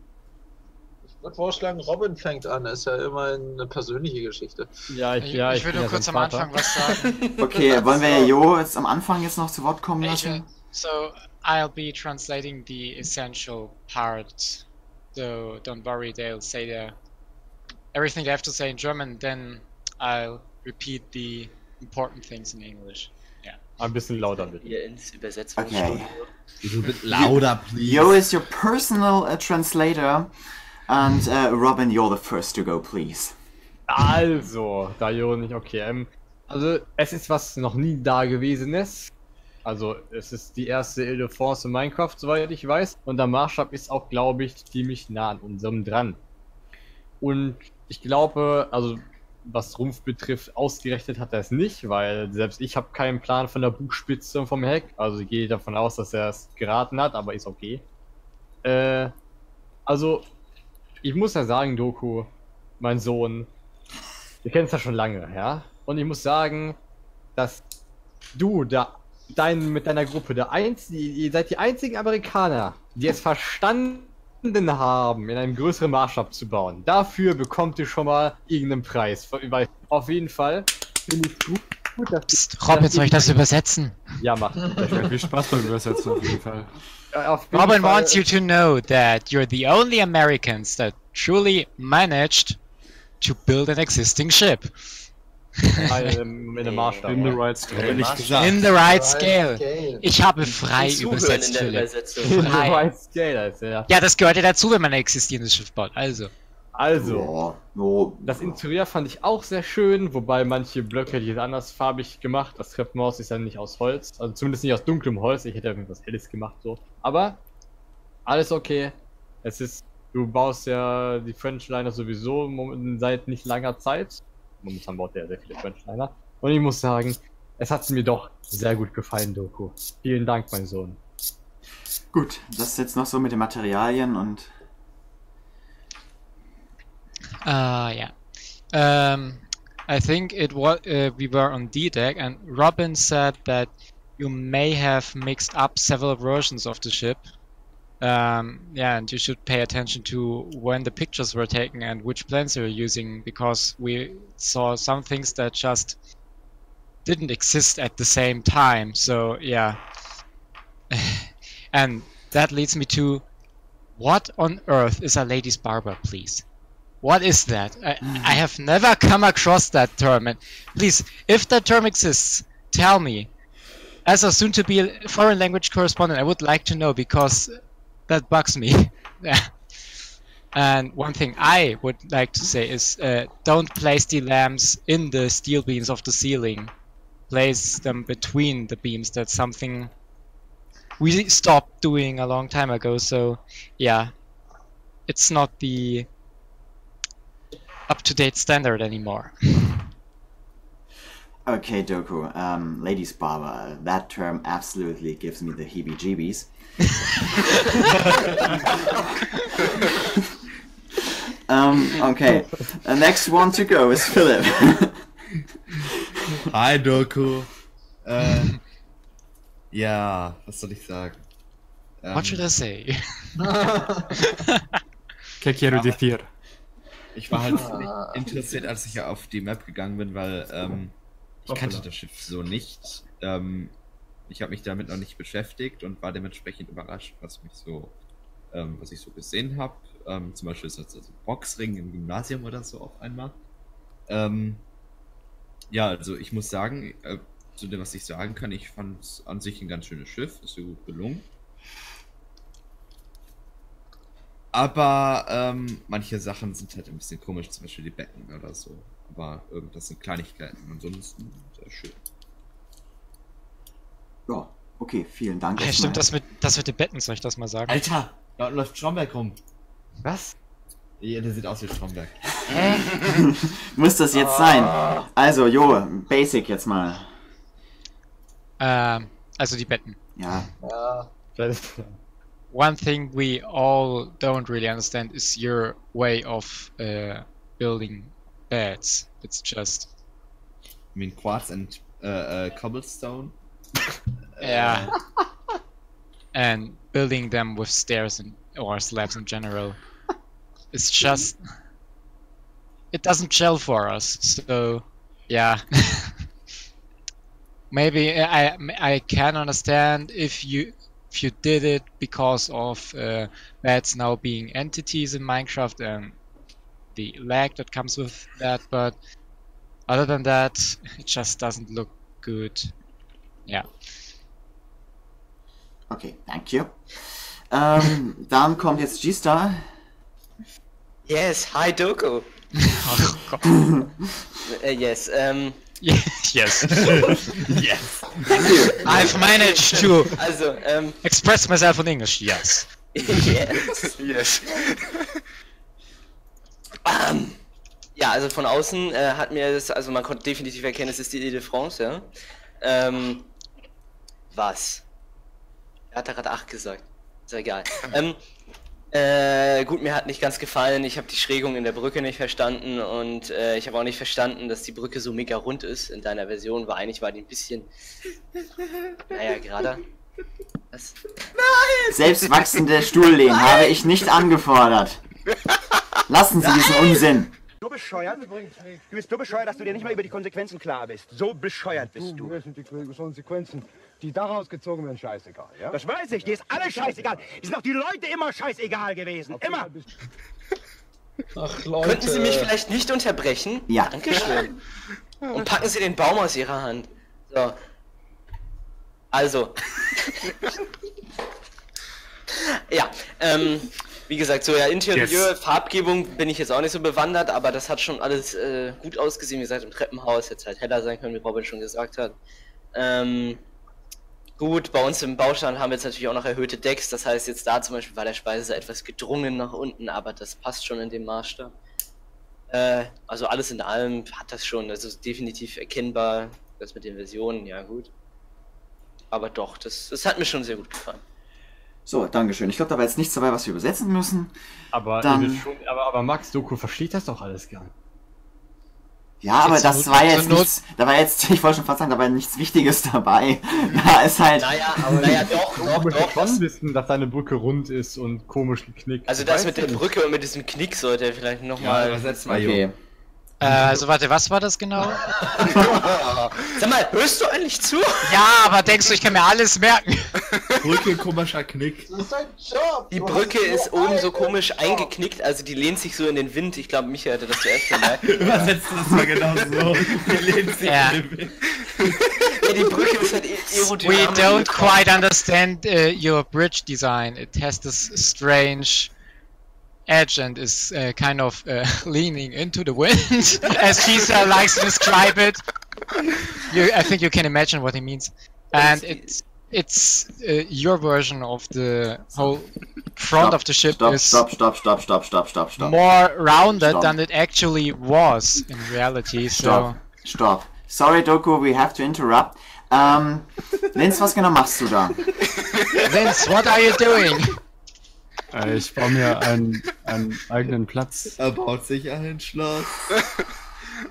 Ich würde vorschlagen, Robin fängt an. Das ist ja immerhin eine persönliche Geschichte. Ja, ich, Ich, ja, ich würde bin nur ja kurz sein am Vater. Anfang was sagen. Okay, wollen wir Jo jetzt am Anfang jetzt noch zu Wort kommen Ich, äh, lassen? so, I'll be translating the essential part. So, don't worry, they'll say the everything they have to say in German, then I'll repeat the important things in English. Ein bisschen lauter bitte. Hier ins Übersetzungsstudio. Okay. A little bit louder, please. Jo is your personal uh, translator. And uh, Robin, you're the first to go, please. Also, da Jo nicht, okay. Ähm, also, es ist was noch nie Dagewesenes. Also, es ist die erste Ile-de-France in Minecraft, soweit ich weiß. Und der Maßstab ist auch, glaube ich, ziemlich nah an unserem dran. Und ich glaube, also, was Rumpf betrifft, ausgerechnet hat er es nicht, weil selbst ich habe keinen Plan von der Bugspitze und vom Heck. Also, ich gehe davon aus, dass er es geraten hat, aber ist okay. Äh, also, ich muss ja sagen, Doku, mein Sohn, wir kennen es ja schon lange, ja? Und ich muss sagen, dass du da dein, mit deiner Gruppe, der einzige, ihr seid die einzigen Amerikaner, die es verstanden haben, in einem größeren Maßstab zu bauen. Dafür bekommt ihr schon mal irgendeinen Preis. Weil auf jeden Fall finde ich gut, gut dass Psst, Robin, soll ich das übersetzen? Ja, mach. Viel Spaß beim Übersetzen auf jeden Fall. Äh, auf jeden Robin Fall- wants you to know that you're the only Americans that truly managed to build an existing ship. Ähm, in dem Maßstab. In the oder? right scale. Ehrlich gesagt. In the right scale. Okay. Ich habe frei Zuhören übersetzt, in der Philipp. Übersetzung. In the Frei. right scale, also, ja. Ja, das gehört ja dazu, wenn man ein existierendes Schiff baut. Also. Also. Ja, jo. Das Interieur fand ich auch sehr schön, wobei manche Blöcke hätte ich jetzt andersfarbig gemacht. Das Treppenhaus ist ja nicht aus Holz, also zumindest nicht aus dunklem Holz. Ich hätte irgendwas Helles gemacht so. Aber alles okay. Es ist, du baust ja die Frenchliner sowieso mom- seit nicht langer Zeit. Momentan baut er sehr viele Frenchliner. Und ich muss sagen, es hat mir doch sehr gut gefallen, Doku. Vielen Dank, mein Sohn. Gut, das ist jetzt noch so mit den Materialien und... Uh, yeah. Um, I think it was uh, we were on D deck, and Robin said that you may have mixed up several versions of the ship. Um, yeah, and you should pay attention to when the pictures were taken and which plans you're using, because we saw some things that just didn't exist at the same time. So yeah, and that leads me to, what on earth is a ladies' barber, please? What is that? I, I have never come across that term, and please, if that term exists, tell me. As a soon-to-be foreign language correspondent, I would like to know, because that bugs me. Yeah. And one thing I would like to say is, uh, don't place the lamps in the steel beams of the ceiling. Place them between the beams. That's something we stopped doing a long time ago. So, yeah, it's not the up-to-date standard anymore. Okay, Doku, um, ladies barber, that term absolutely gives me the heebie-jeebies. um, okay, the next one to go is Philip. Hi, Doku. Äh, Ja, was soll ich sagen? Ähm, What should I say? Que quiero decir? Ich war halt interessiert, als ich auf die Map gegangen bin, weil ähm, ich kannte das Schiff so nicht. Ähm, ich habe mich damit noch nicht beschäftigt und war dementsprechend überrascht, was mich so, ähm, was ich so gesehen habe. Ähm, zum Beispiel ist das also Boxring im Gymnasium oder so auf einmal. Ähm, ja, also ich muss sagen, äh, zu dem, was ich sagen kann, ich fand es an sich ein ganz schönes Schiff, ist so gut gelungen. Aber ähm, manche Sachen sind halt ein bisschen komisch, zum Beispiel die Becken oder so. Aber ähm, das sind Kleinigkeiten, ansonsten sehr schön. Ja, okay, vielen Dank. Ja, erstmal. stimmt, das mit, das mit den Betten, soll ich das mal sagen? Alter, da unten läuft Stromberg rum. Was? Ja, der sieht aus wie Stromberg. Muss das jetzt sein? Also, Jo, Basic jetzt mal. Ähm, also die Betten. Ja. Ja. One thing we all don't really understand is your way of uh, building beds. It's just... I mean Quartz and uh, uh, Cobblestone. Yeah. And building them with stairs and or slabs in general. It's just... It doesn't gel for us, so... Yeah. Maybe I I can understand if you if you did it because of uh, beds now being entities in Minecraft and the lag that comes with that, but other than that, it just doesn't look good. Yeah. Okay, thank you. Ähm, dann kommt jetzt G-Star. Yes, hi Doku. Oh God. Uh, yes, um... yes. Yes. Thank you. I've managed to Also, ähm... express myself in English. Yes. Yes. Yes. Um, ja, also von außen äh, hat mir das, also man konnte definitiv erkennen, es ist die Ile de France, ja. Ähm, was? Er hat da gerade acht gesagt. Ist ja egal. ähm, äh, gut, mir hat nicht ganz gefallen, ich habe die Schrägung in der Brücke nicht verstanden und äh, ich habe auch nicht verstanden, dass die Brücke so mega rund ist in deiner Version, weil eigentlich war die ein bisschen, naja, gerade. Was? Selbstwachsende Stuhllehnen habe ich nicht angefordert. Lassen Sie diesen Unsinn. So bescheuert? Du bist so bescheuert, dass du dir nicht mal über die Konsequenzen klar bist. So bescheuert bist du. Mir sind die Konsequenzen, die daraus gezogen werden, scheißegal, ja? Das weiß ich, dir ist alles scheißegal. Die sind auch die Leute immer scheißegal gewesen. Immer. Ach Leute. Könnten Sie mich vielleicht nicht unterbrechen? Ja. Dankeschön. Und packen Sie den Baum aus Ihrer Hand. So. Also. Ja, ähm, wie gesagt, so ja, Interieur, Yes. Farbgebung bin ich jetzt auch nicht so bewandert, aber das hat schon alles äh, gut ausgesehen. Wie gesagt, im Treppenhaus hätte es halt heller sein können, wie Robin schon gesagt hat. Ähm, gut, bei uns im Baustand haben wir jetzt natürlich auch noch erhöhte Decks, das heißt jetzt da zum Beispiel war der Speiser etwas gedrungen nach unten, aber das passt schon in dem Maßstab. Äh, also alles in allem hat das schon, also definitiv erkennbar, das mit den Versionen, ja gut. Aber doch, das, das hat mir schon sehr gut gefallen. So, Dankeschön. Ich glaube, da war jetzt nichts dabei, was wir übersetzen müssen. Aber, Dann- ihr wisst schon, aber, aber Max, Doku versteht das doch alles gar nicht. Ja, aber Jetzt das zur war Not- jetzt zur Not- nichts, da war jetzt, ich wollte schon fast sagen, da war nichts Wichtiges dabei. Da ist halt, Naja, aber naja, doch, Du doch, musst doch. schon Das, wissen, dass deine Brücke rund ist und komisch geknickt. also das Weißt mit du der nicht. Brücke und mit diesem Knick sollte er vielleicht Ja, nochmal. übersetzt mal, okay. Jo. Äh, also warte, was war das genau? Sag mal, hörst du eigentlich zu? Ja, aber denkst du, ich kann mir alles merken? Brücke, komischer Knick. Das ist dein Job. Die Du Brücke hast ist nur oben so einen komisch Job. eingeknickt, also die lehnt sich so in den Wind. Ich glaube, Michael hatte das zuerst gemerkt. Übersetzt das mal genau so. Wir lehnen sich Ja. in den Wind. Ja, die Brücke ist halt We aerodynamisch. don't quite understand uh, your bridge design. It has this strange edge and is uh, kind of uh, leaning into the wind, as Gisa likes to describe it. You, I think you can imagine what he means. And it's it's uh, your version of the whole front Stopp, of the ship Stopp, is stopp, stopp, stopp, stopp, stopp, stopp, stopp. more rounded Stop. than it actually was in reality. Stopp, So stopp. Sorry, Doku, we have to interrupt. Ähm, Linz, was genau machst du da? Vince, what are you doing? Äh, ich baue mir einen, einen eigenen Platz. Er baut sich ein Schloss.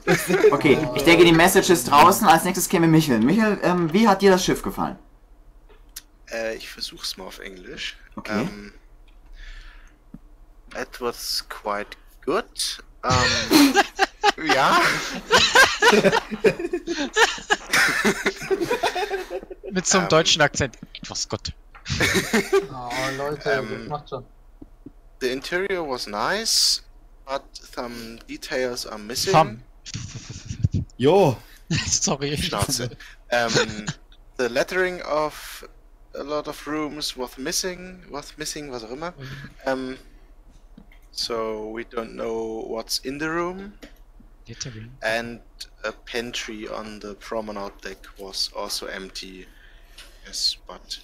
Okay, ich denke, die Message ist draußen. Als nächstes käme Michel. Michel, ähm, wie hat dir das Schiff gefallen? Äh, ich versuch's mal auf Englisch. Okay. Um, it was quite good. Um, ja. Mit so einem Ähm. deutschen Akzent. Etwas gut. Oh, Leute, Ähm. das macht schon. The interior was nice, but some details are missing. Thumb. Jo! Sorry. Schnauze. um, the lettering of a lot of rooms was missing, was missing, was auch immer. Um, so we don't know what's in the room. Littering. And a pantry on the promenade deck was also empty. Yes, but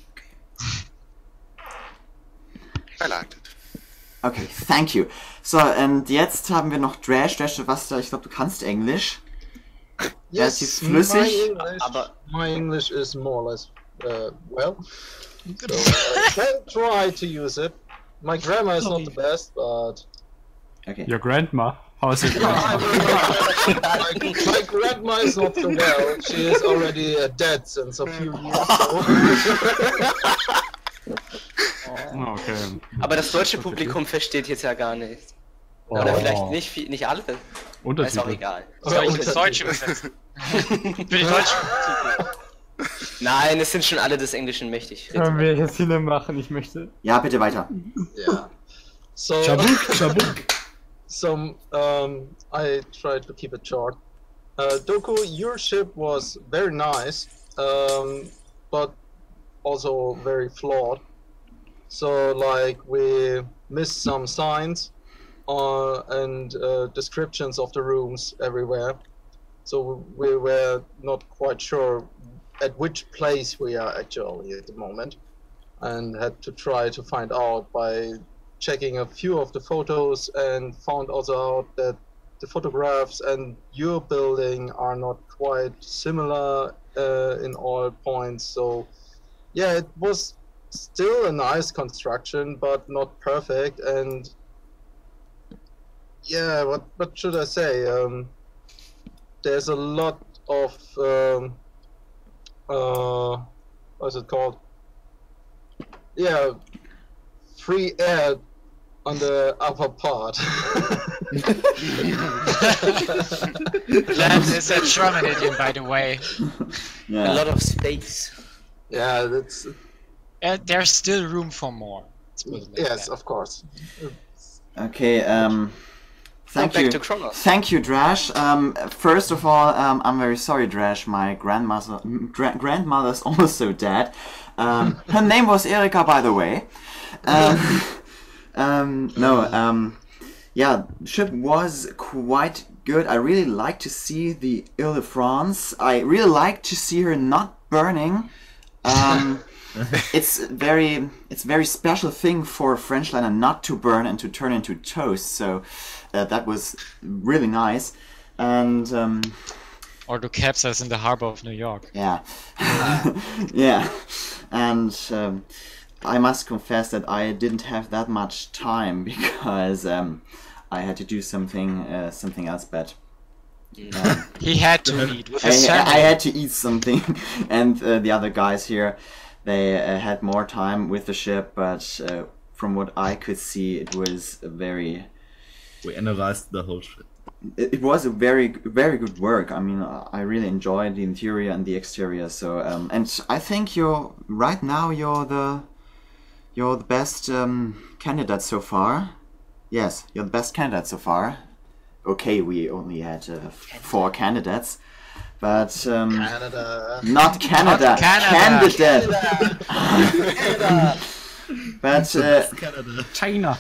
I liked it. Okay, thank you. So, und jetzt haben wir noch Drash. Drash, was da? Ich glaube, du kannst Englisch. Relativ flüssig. My English, Aber- my English is more or less uh, well. So I can try to use it. My grammar is not the best, but Okay. Your grandma? How is it? my, my grandma is not so well. She is already uh, dead since a few years. Oh, okay. Aber das deutsche Publikum versteht jetzt ja gar nicht. Oh. Oder vielleicht nicht, viel- nicht alle. Ist auch Untertitel. egal. Soll ich ins Deutsche übersetzen? Für die Deutschen. Nein, es sind schon alle des Englischen mächtig. Können wir jetzt Hinne machen? Ich möchte. Ja, bitte weiter. Yeah. So, Schabuk, Schabuk! so um, I tried to keep it short. Uh, Doku, your ship was very nice, um, but also very flawed. So, like, we missed some signs uh, and uh, descriptions of the rooms everywhere. So we were not quite sure at which place we are actually at the moment, and had to try to find out by checking a few of the photos, and found also out that the photographs and your building are not quite similar uh, in all points. So yeah, it was still a nice construction, but not perfect. And yeah, what what should I say? Um, there's a lot of um, uh, what's it called? Yeah, free air on the upper part. That is a German idiom, by the way. A Yeah. lot of space. Yeah, that's Uh, there's still room for more. Let's put it like yes, that. of course. Okay, um, thank back you. to Kronos. Thank you, Drash. Um, first of all, um, I'm very sorry, Drash. My grandmother, gra- grandmother's also dead. Um, her name was Erika, by the way. Um, um, no, um, yeah, the ship was quite good. I really like to see the Ile-de-France. I really like to see her not burning. Um, it's very, it's a very special thing for a French liner not to burn and to turn into toast. So uh, that was really nice. And um, Or to capsize in the harbor of New York. yeah, yeah, and um, I must confess that I didn't have that much time because um, I had to do something, uh, something else. But um, He had to eat with I, his I family. had to eat something, and uh, the other guys here, they uh, had more time with the ship. But uh, from what I could see, it was a very, We analyzed the whole shit. it, it was a very, very good work. I mean, I really enjoyed the interior and the exterior. So, um, and I think you're right now. You're the, you're the best um, candidate so far. Yes, you're the best candidate so far. Okay, we only had uh, four candidates, but um, Canada. not Canada, Not Canada. candidate. Canada. But uh, Canada. China.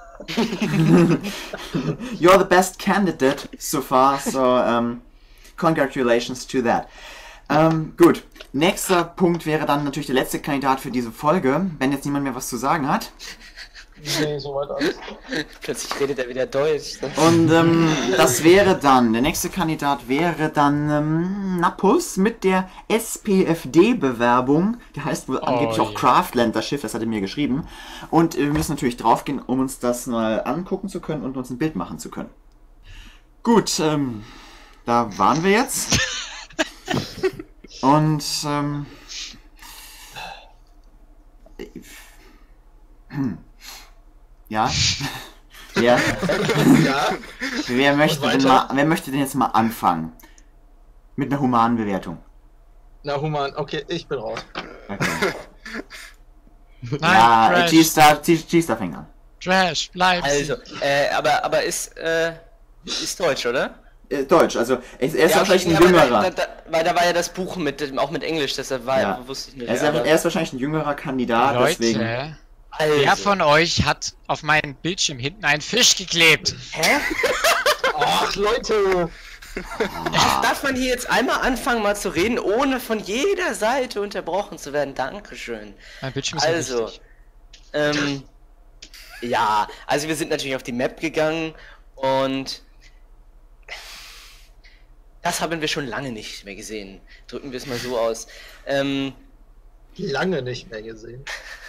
you're the best candidate so far, so um, congratulations to that. Ähm, gut, nächster Punkt wäre dann natürlich der letzte Kandidat für diese Folge, wenn jetzt niemand mehr was zu sagen hat. Nee, soweit alles. Plötzlich redet er wieder Deutsch. Und ähm, das wäre dann, der nächste Kandidat wäre dann ähm, Nappus mit der S P F D-Bewerbung. Der heißt wohl angeblich auch je. Craftland, das Schiff, das hat er mir geschrieben. Und äh, wir müssen natürlich draufgehen, um uns das mal angucken zu können und uns ein Bild machen zu können. Gut, ähm, da waren wir jetzt. Und ähm, Ja. Wer, Ja. wer, möchte Und denn weiter? mal, wer möchte denn jetzt mal anfangen? Mit einer humanen Bewertung. Na, Human, okay, ich bin raus. Okay. Nein, Ja, Trash. G-Star, G-Star fängt an. Trash, bleib. Also, äh, aber, aber ist, äh, ist deutsch, oder? Äh, Deutsch, also er ist, er ist Ja, wahrscheinlich okay, ein aber jüngerer. Da, da, weil da war ja das Buch mit, auch mit Englisch, deshalb war Ja. wusste ich nicht. Er ist, aber- er ist wahrscheinlich ein jüngerer Kandidat, deswegen. Leute, Also. wer von euch hat auf meinen Bildschirm hinten einen Fisch geklebt? Hä? Ach, Leute! Darf, darf man hier jetzt einmal anfangen, mal zu reden, ohne von jeder Seite unterbrochen zu werden? Dankeschön. Mein Bildschirm ist ja Also, wichtig. ähm, ja, also wir sind natürlich auf die Map gegangen und das haben wir schon lange nicht mehr gesehen. Drücken wir es mal so aus. Ähm, Lange nicht mehr gesehen.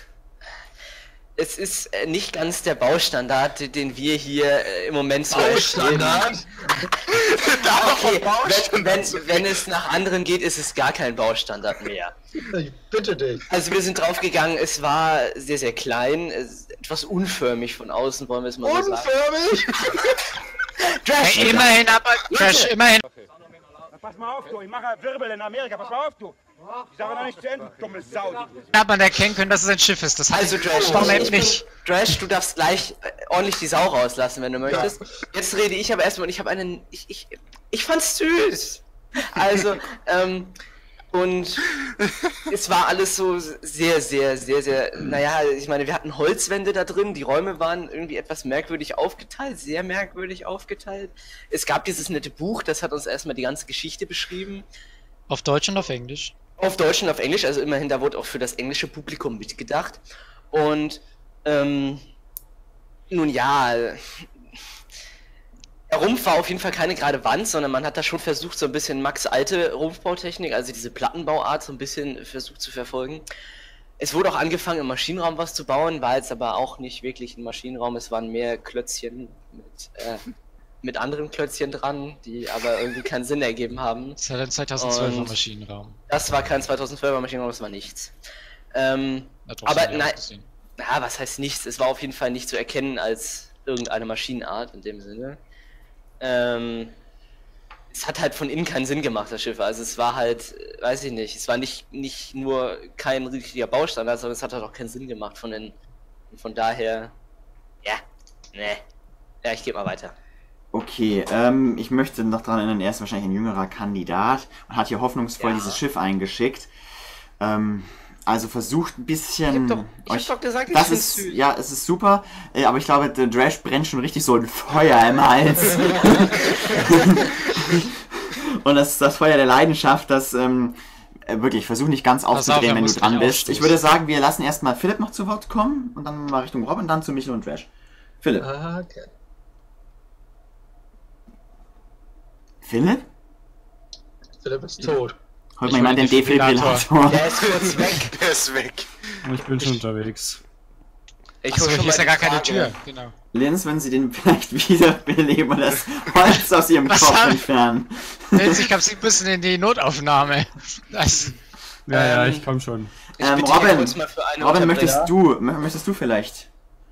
es ist äh, nicht ganz der Baustandard, den wir hier äh, im Moment so Baustandard? Okay, wenn, wenn, wenn es nach anderen geht, ist es gar kein Baustandard mehr. Ich bitte dich. Also wir sind draufgegangen, es war sehr, sehr klein, es, etwas unförmig von außen, wollen wir es mal so sagen. Unförmig? Trash, Hey, immerhin, aber Trash, immerhin. Pass mal auf, du, ich mache Wirbel in Amerika, pass mal auf, du. Ich sage noch nicht zu Ende, dumme Sau. Hat man erkennen können, dass es ein Schiff ist. Das Also Trash, Warum ich eben bin, nicht? Trash, du darfst gleich äh, ordentlich die Sau rauslassen, wenn du möchtest. Jetzt rede ich aber erstmal und ich habe einen, ich, ich, ich fand's süß. Also, ähm, und es war alles so sehr, sehr, sehr, sehr, naja, ich meine, wir hatten Holzwände da drin, die Räume waren irgendwie etwas merkwürdig aufgeteilt, sehr merkwürdig aufgeteilt. Es gab dieses nette Buch, das hat uns erstmal die ganze Geschichte beschrieben. Auf Deutsch und auf Englisch. Auf Deutsch und auf Englisch, also immerhin, da wurde auch für das englische Publikum mitgedacht. Und, ähm, nun ja, der Rumpf war auf jeden Fall keine gerade Wand, sondern man hat da schon versucht, so ein bisschen Max alte Rumpfbautechnik, also diese Plattenbauart, so ein bisschen versucht zu verfolgen. Es wurde auch angefangen, im Maschinenraum was zu bauen, war jetzt aber auch nicht wirklich ein Maschinenraum, es waren mehr Klötzchen mit, äh, mit anderen Klötzchen dran, die aber irgendwie keinen Sinn ergeben haben. Das war ein zweitausendzwölfer Und Maschinenraum. Das war kein zweitausendzwölfer Maschinenraum, das war nichts. Ähm, Na, trotzdem, aber ja, nein, gesehen. ja, was heißt nichts? Es war auf jeden Fall nicht zu erkennen als irgendeine Maschinenart in dem Sinne. Ähm, es hat halt von innen keinen Sinn gemacht, das Schiff. Also es war halt, äh, weiß ich nicht, es war nicht, nicht nur kein richtiger Baustandard, sondern es hat halt auch keinen Sinn gemacht von innen. Und von daher, ja, ne. Ja, ich geh mal weiter. Okay, ähm, ich möchte noch daran erinnern, er ist wahrscheinlich ein jüngerer Kandidat und hat hier hoffnungsvoll Ja. dieses Schiff eingeschickt. Ähm, also versucht ein bisschen... Ich hab doch- ich hab euch, doch gesagt, ich das find's ist, süß. ja, es ist super, äh, aber ich glaube, der Drash brennt schon richtig so ein Feuer im Hals. Und das ist das Feuer der Leidenschaft, das, ähm, äh, wirklich, versuch nicht ganz Pass auf, aufzudrehen, er wenn du muss dran mich bist. Ich ausstoßen. würde sagen, wir lassen erstmal Philipp noch zu Wort kommen und dann mal Richtung Robin, dann zu Michel und Drash. Philipp. Ah, okay. Philipp? Philipp ist tot. Holt Ich mal jemand will den den Defibrillator. Defibrillator. Der ist kurz weg. Der ist weg. Ich bin schon unterwegs. Ich Achso, hol schon hier ist ja mal gar die keine Frage. Tür. Genau. Linz, wenn sie den vielleicht wiederbeleben und das Holz aus ihrem Was Kopf haben- entfernen. Jetzt, ich hab sie ein bisschen in die Notaufnahme. Das, Ja, ja, Ähm, ich komm schon. Ich Ähm, bitte hier Robin, kurz mal für eine Robin, Unterbrechung. möchtest du, mö- möchtest du vielleicht?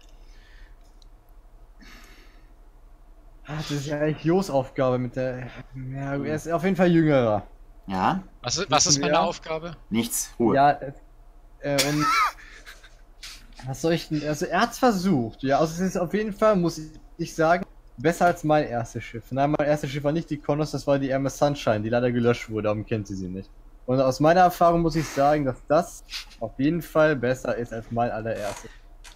Ah, das ist ja eigentlich Jos Aufgabe mit der. Ja, er ist auf jeden Fall jüngerer. Ja? was, ist- was ist meine Ja. Aufgabe? Nichts. Ruhe. Ja, äh, äh, und. Was soll ich denn? Also, er hat's versucht. Ja, also, es ist auf jeden Fall, muss ich sagen, besser als mein erstes Schiff. Nein, mein erstes Schiff war nicht die Konos, das war die M S Sunshine, die leider gelöscht wurde, darum kennt sie sie nicht. Und aus meiner Erfahrung muss ich sagen, dass das auf jeden Fall besser ist als mein allererstes.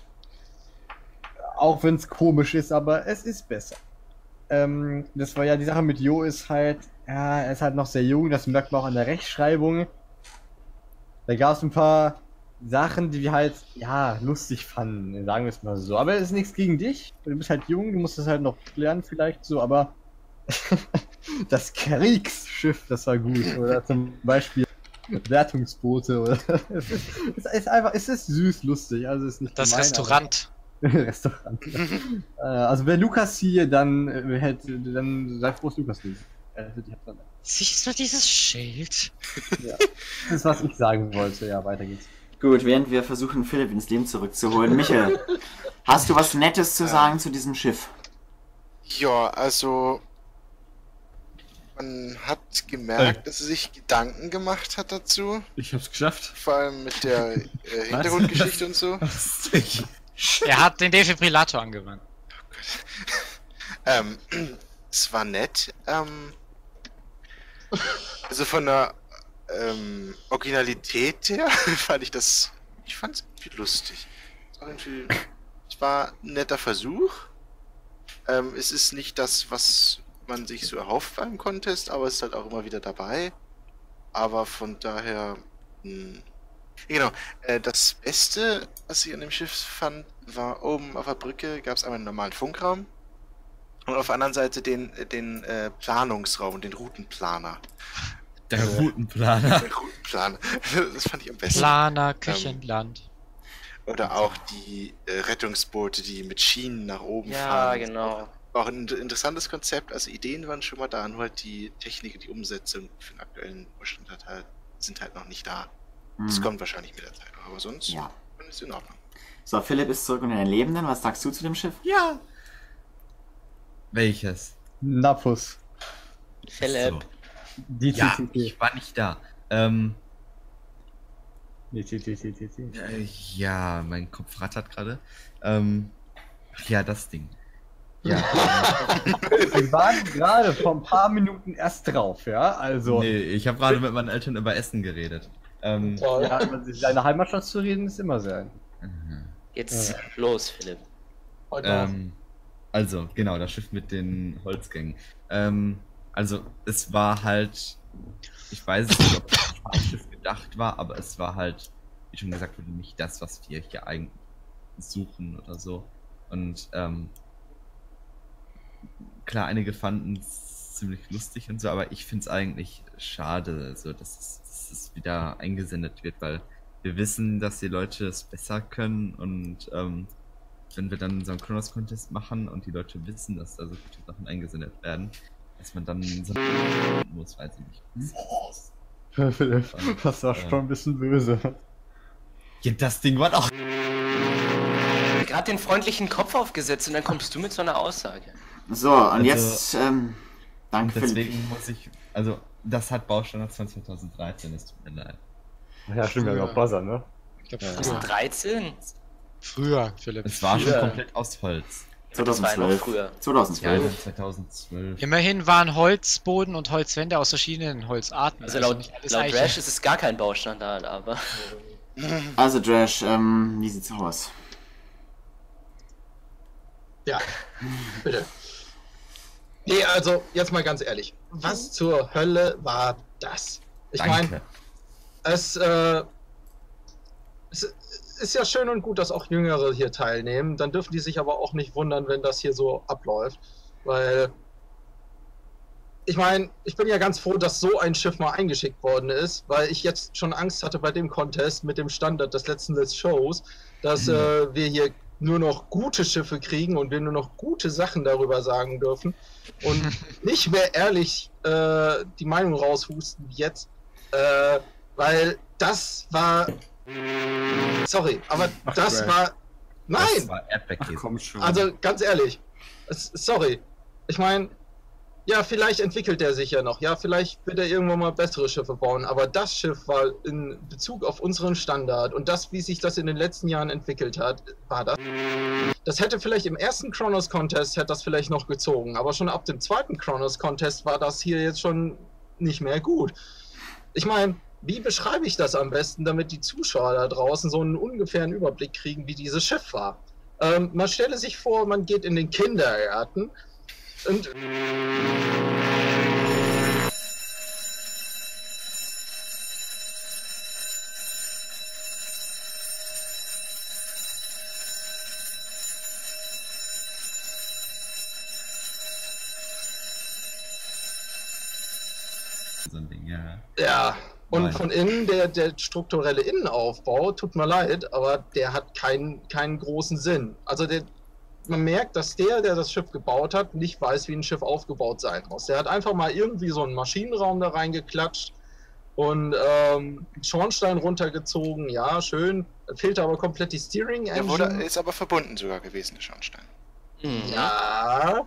Auch wenn es komisch ist, aber es ist besser. Ähm, das war ja die Sache mit Jo ist halt, ja, er ist halt noch sehr jung, das merkt man auch an der Rechtschreibung. Da gab es ein paar Sachen, die wir halt, ja, lustig fanden, sagen wir es mal so. Aber es ist nichts gegen dich, du bist halt jung, du musst es halt noch lernen vielleicht so, aber das Kriegsschiff, das war gut. Oder zum Beispiel Wertungsboote oder es ist, es ist einfach, es ist süß, lustig, also es ist nicht Das gemein, Restaurant. aber- Restaurant. äh, also wenn Lukas hier, dann äh, hätte, dann sei froh, dass Lukas hier ist. Er hätte dich dran. Siehst du dieses Schild? Das ist, was ich sagen wollte. Ja, weiter geht's. Gut, während wir versuchen, Philipp ins Leben zurückzuholen. Michael, hast du was Nettes zu sagen zu diesem Schiff? Ja, also man hat gemerkt, Äh. dass er sich Gedanken gemacht hat dazu. Ich hab's geschafft. Vor allem mit der äh, Hintergrundgeschichte und so. Er hat den Defibrillator angewandt. ähm, es war nett. Ähm, also von der ähm, Originalität her fand ich das. Ich fand es irgendwie lustig. Es war, irgendwie, es war ein netter Versuch. Ähm, es ist nicht das, was man sich so erhofft beim Contest, aber es ist halt auch immer wieder dabei. Aber von daher. Mh, genau. Äh, das Beste, was ich an dem Schiff fand, war oben auf der Brücke gab es einmal einen normalen Funkraum. Und auf der anderen Seite den, den äh, Planungsraum, den Routenplaner. Der Routenplaner. Der Routenplaner. Das fand ich am besten. Planer, Küchenland. Ähm, oder auch die äh, Rettungsboote, die mit Schienen nach oben Ja, fahren. genau. War auch ein interessantes Konzept. Also Ideen waren schon mal da, nur halt die Technik, die Umsetzung für den aktuellen Zustand hat halt, sind halt noch nicht da. Das Mhm. kommt wahrscheinlich mit der Zeit. Aber sonst Ja. ist es in Ordnung. So, Philipp ist zurück unter den Lebenden. Was sagst du zu dem Schiff? Ja. Welches? Napus. Philipp. So. Die Ja, T T T. ich war nicht da. Ähm, Die T T T T T. äh, ja, mein Kopf rattert gerade. Ähm, ach ja, das Ding. Ja. Wir waren gerade vor ein paar Minuten erst drauf, ja? Also, Nee, ich habe gerade mit meinen Eltern über Essen geredet. Ähm, Toll. ja, über seine Heimatstadt zu reden ist immer sehr. mhm. Jetzt los, Philipp. Heute noch. ähm, also, genau, das Schiff mit den Holzgängen. Ähm, also, es war halt, ich weiß nicht, ob das als Schiff gedacht war, aber es war halt, wie schon gesagt wurde, nicht das, was wir hier eigentlich suchen oder so. Und, ähm, klar, einige fanden es ziemlich lustig und so, aber ich finde es eigentlich schade, so, dass es, dass es wieder eingesendet wird, weil wir wissen, dass die Leute es besser können und ähm, wenn wir dann so einen Kronos-Contest machen und die Leute wissen, dass da so gute Sachen eingesendet werden, dass man dann so muss, weiß ich nicht. Philipp, das war Ja. schon ein bisschen böse. Ja, das Ding war doch. Gerade den freundlichen Kopf aufgesetzt und dann kommst du mit so einer Aussage. So, und Also- jetzt, ähm, danke Philipp. Deswegen muss ich, also, das hat Baustandards von zweitausenddreizehn, es tut mir leid. Ja, stimmt, wir haben ja auch Buzzer, ne? Ich glaube, Ja. früher. dreizehn? Früher, Philipp. Es war schon Ja. komplett aus Holz. Das war ja noch zweitausendzwölf. früher. Ja, zweitausendzwölf. dann zweitausendzwölf. Immerhin waren Holzboden und Holzwände aus verschiedenen Holzarten. Also laut, nicht alles laut Eiche. Rash ist es gar kein Baustandard, aber Also, Drash, ähm, wie sieht's aus? Ja, bitte. Nee, also jetzt mal ganz ehrlich. Was zur Hölle war das? Ich meine, Danke. es, äh, es ist ja schön und gut, dass auch Jüngere hier teilnehmen. Dann dürfen die sich aber auch nicht wundern, wenn das hier so abläuft. Weil, ich meine, ich bin ja ganz froh, dass so ein Schiff mal eingeschickt worden ist, weil ich jetzt schon Angst hatte bei dem Contest mit dem Standard des letzten Let's Shows, dass äh, wir hier nur noch gute Schiffe kriegen und wir nur noch gute Sachen darüber sagen dürfen und nicht mehr ehrlich äh, die Meinung raushusten wie jetzt, äh, weil das war, sorry, aber Ach, das Crash. war, nein, Das war Erdbeerkäse. Komm schon. also ganz ehrlich, es, sorry, ich meine, ja, vielleicht entwickelt er sich ja noch, ja, vielleicht wird er irgendwann mal bessere Schiffe bauen, aber das Schiff war in Bezug auf unseren Standard und das, wie sich das in den letzten Jahren entwickelt hat, war das. Das hätte vielleicht im ersten Kronos Contest hätte das vielleicht noch gezogen, aber schon ab dem zweiten Kronos Contest war das hier jetzt schon nicht mehr gut. Ich meine, wie beschreibe ich das am besten, damit die Zuschauer da draußen so einen ungefähren Überblick kriegen, wie dieses Schiff war? Ähm, man stelle sich vor, man geht in den Kindergarten und So ein Ding, ja. ja, und Nein. von innen, der, der strukturelle Innenaufbau, tut mir leid, aber der hat keinen, keinen großen Sinn. Also der, man merkt, dass der, der das Schiff gebaut hat, nicht weiß, wie ein Schiff aufgebaut sein muss. Der hat einfach mal irgendwie so einen Maschinenraum da reingeklatscht Und ähm, Schornstein runtergezogen, ja, schön. Fehlte aber komplett die Steering Der Engine. wurde, ist aber verbunden sogar gewesen, der Schornstein. Ja.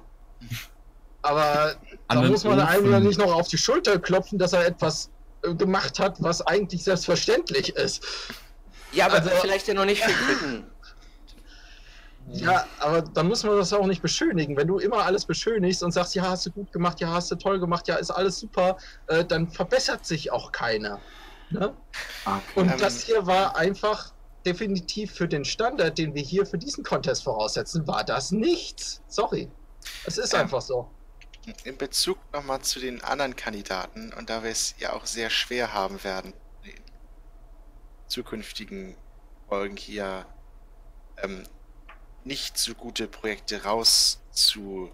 Aber An da den muss man einem Ofen. ja nicht noch auf die Schulter klopfen, dass er etwas äh, gemacht hat, was eigentlich selbstverständlich ist. Ja, aber Also- vielleicht ja noch nicht für Dritten. Ja, aber dann muss man das auch nicht beschönigen. Wenn du immer alles beschönigst und sagst, ja, hast du gut gemacht, ja, hast du toll gemacht, ja, ist alles super, äh, dann verbessert sich auch keiner. Ne? Okay. Und Ähm, das hier war einfach definitiv für den Standard, den wir hier für diesen Contest voraussetzen, war das nichts. Sorry. Es ist Ähm, einfach so. In Bezug nochmal zu den anderen Kandidaten, und da wir es ja auch sehr schwer haben werden, in den zukünftigen Folgen hier ähm, nicht so gute Projekte raus zu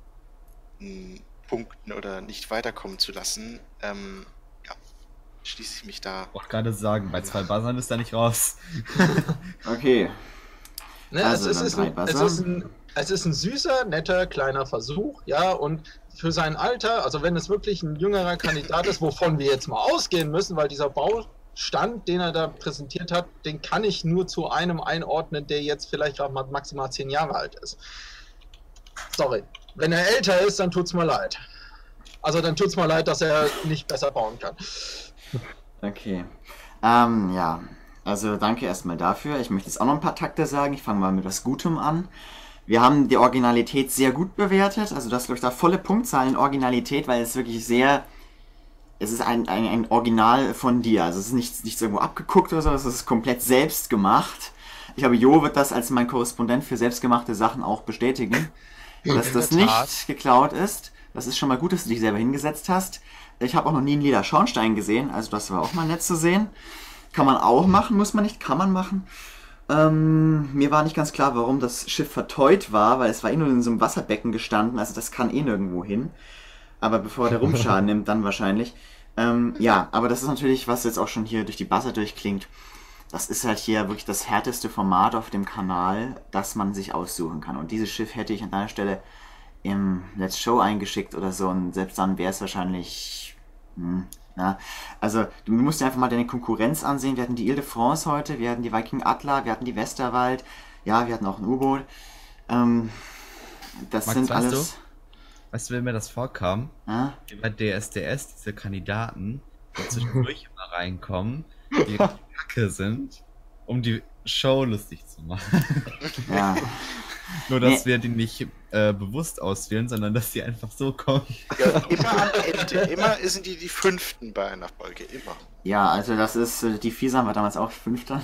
m, punkten oder nicht weiterkommen zu lassen, ähm, ja, schließe ich mich da. Ich wollte gerade sagen, bei zwei Buzzern ist er nicht raus. Okay. Ne, Also es, dann ist, ist drei ein, es, Buzzer. ist ein, es ist ein süßer, netter, kleiner Versuch, ja, und für sein Alter, also wenn es wirklich ein jüngerer Kandidat ist, wovon wir jetzt mal ausgehen müssen, weil dieser Baustand, den er da präsentiert hat, den kann ich nur zu einem einordnen, der jetzt vielleicht auch mal maximal zehn Jahre alt ist. Sorry. Wenn er älter ist, dann tut's mir leid. Also dann tut's mir leid, dass er nicht besser bauen kann. Okay. Ähm, ja. Also danke erstmal dafür. Ich möchte jetzt auch noch ein paar Takte sagen. Ich fange mal mit was Gutem an. Wir haben die Originalität sehr gut bewertet. Also das glaube ich da volle Punktzahl in Originalität, weil es wirklich sehr... Es ist ein, ein, ein Original von dir. Also es ist nichts, nichts irgendwo abgeguckt oder so. Es ist komplett selbst gemacht. Ich glaube, Jo wird das als mein Korrespondent für selbstgemachte Sachen auch bestätigen. Dass In das der Tat. nicht geklaut ist. Das ist schon mal gut, dass du dich selber hingesetzt hast. Ich habe auch noch nie einen lila Schornstein gesehen. Also das war auch mal nett zu sehen. Kann man auch machen, muss man nicht, kann man machen. Ähm, mir war nicht ganz klar, warum das Schiff verteut war, weil es war eh nur in so einem Wasserbecken gestanden, also das kann eh nirgendwo hin. Aber bevor der Rumpfschaden nimmt, dann wahrscheinlich. Ähm, ja, aber das ist natürlich, was jetzt auch schon hier durch die Buzzer durchklingt. Das ist halt hier wirklich das härteste Format auf dem Kanal, das man sich aussuchen kann. Und dieses Schiff hätte ich an deiner Stelle im Let's Show eingeschickt oder so, und selbst dann wäre es wahrscheinlich... Hm, na, also du musst dir einfach mal deine Konkurrenz ansehen. Wir hatten die Ile-de-France heute, wir hatten die Viking Adler, wir hatten die Westerwald, ja, wir hatten auch ein U-Boot. Ähm, das Max, sind weißt alles... Weißt du, wenn mir das vorkam? Ja? Wie bei D S D S, diese Kandidaten, die zwischendurch immer reinkommen, die Kacke sind, um die Show lustig zu machen. Ja. Nur, dass Nee. wir die nicht äh, bewusst auswählen, sondern dass die einfach so kommen. Ja, immer am Ende, immer sind die die Fünften bei einer Folge, immer. Ja, also das ist, äh, die Fiesam war damals auch Fünfter.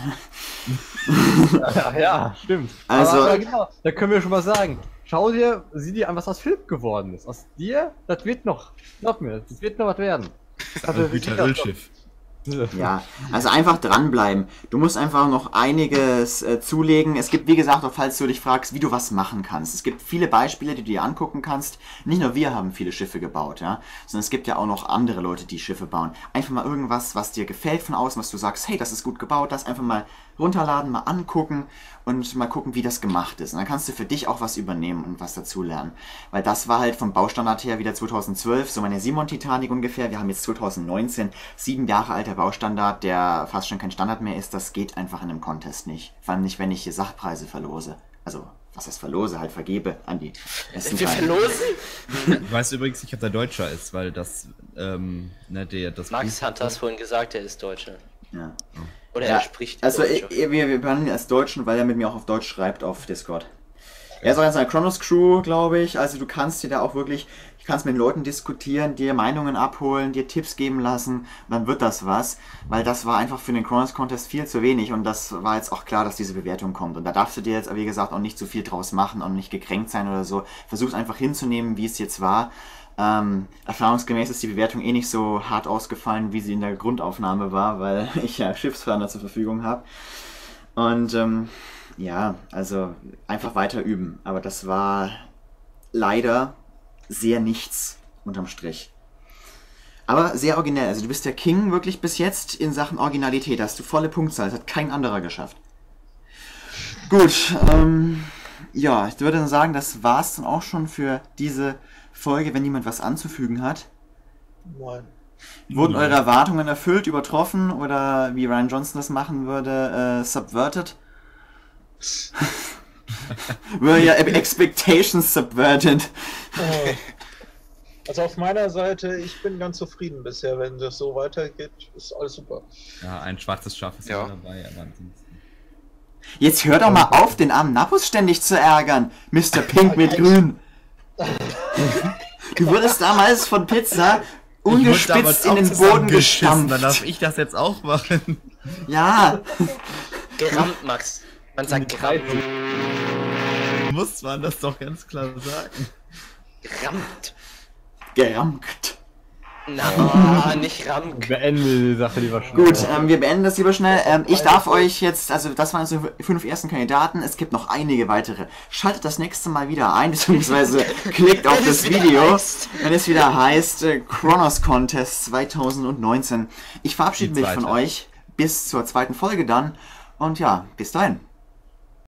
Ja, ja, stimmt. Also- aber, aber genau, da können wir schon mal sagen. Schau dir, sieh dir an, was aus Philipp geworden ist. Aus dir, das wird noch, glaub mir, das wird noch was werden. Also, Ein Güterölschiff. Ja, also einfach dranbleiben. Du musst einfach noch einiges äh, zulegen. Es gibt, wie gesagt, auch falls du dich fragst, wie du was machen kannst. Es gibt viele Beispiele, die du dir angucken kannst. Nicht nur wir haben viele Schiffe gebaut, ja, sondern es gibt ja auch noch andere Leute, die Schiffe bauen. Einfach mal irgendwas, was dir gefällt von außen, was du sagst, hey, das ist gut gebaut, das einfach mal runterladen, mal angucken und mal gucken, wie das gemacht ist. Und dann kannst du für dich auch was übernehmen und was dazulernen. Weil das war halt vom Baustandard her wieder zweitausendzwölf, so meine Simon Titanic ungefähr. Wir haben jetzt zweitausendneunzehn, sieben Jahre alter Baustandard, der fast schon kein Standard mehr ist. Das geht einfach in einem Contest nicht. Vor allem nicht, wenn ich hier Sachpreise verlose. Also, was heißt verlose? Halt vergebe an die besten Wir Teile. verlosen? Ich weiß übrigens nicht, ob der Deutscher ist, weil das, ähm, ne, der, das Max Buch- hat das vorhin gesagt, er ist Deutscher. Ja. Oder Ja, er spricht Also, Deutsch. ich, wir, wir behandeln ihn als Deutschen, weil er mit mir auch auf Deutsch schreibt auf Discord. Er ist auch in seiner Chronos Crew, glaube ich. Also, du kannst dir da auch wirklich, du kannst mit den Leuten diskutieren, dir Meinungen abholen, dir Tipps geben lassen. Und dann wird das was. Weil das war einfach für den Chronos Contest viel zu wenig. Und das war jetzt auch klar, dass diese Bewertung kommt. Und da darfst du dir jetzt, wie gesagt, auch nicht zu viel draus machen und nicht gekränkt sein oder so. Versuch's einfach hinzunehmen, wie es jetzt war. Ähm, erfahrungsgemäß ist die Bewertung eh nicht so hart ausgefallen, wie sie in der Grundaufnahme war, weil ich ja Schiffsplaner zur Verfügung habe. Und ähm, ja, also einfach weiter üben. Aber das war leider sehr nichts unterm Strich. Aber sehr originell. Also du bist der King wirklich bis jetzt in Sachen Originalität. Da hast du volle Punktzahl. Das hat kein anderer geschafft. Gut, ähm, ja, ich würde dann sagen, das war's dann auch schon für diese Folge, wenn niemand was anzufügen hat. Nein. Wurden eure Erwartungen erfüllt, übertroffen oder wie Ryan Johnson das machen würde, äh, subverted? Were your expectations subverted? Äh, Also auf meiner Seite, ich bin ganz zufrieden bisher, wenn das so weitergeht, ist alles super. Ja, ein schwarzes Schaf ist Ja. immer dabei, aber ansonsten. Jetzt hör doch mal auf, den armen Nappus ständig zu ärgern, Mister Pink mit Grün. Du wurdest damals von Pizza ungespitzt in den Boden gestampft. Dann darf ich das jetzt auch machen. Ja. Gerammt, Max. Man sagt gerammt. Muss man das doch ganz klar sagen. Gerammt. Gerammt. Na, nicht Ramk. Beenden wir die Sache lieber schnell. Gut, ähm, wir beenden das lieber schnell. Ähm, ich darf euch jetzt, also das waren unsere fünf ersten Kandidaten, es gibt noch einige weitere. Schaltet das nächste Mal wieder ein, beziehungsweise klickt auf das Video, wenn es wieder heißt äh, Chronos Contest zweitausendneunzehn. Ich verabschiede Die mich von zweite. euch bis zur zweiten Folge dann und ja, bis dahin.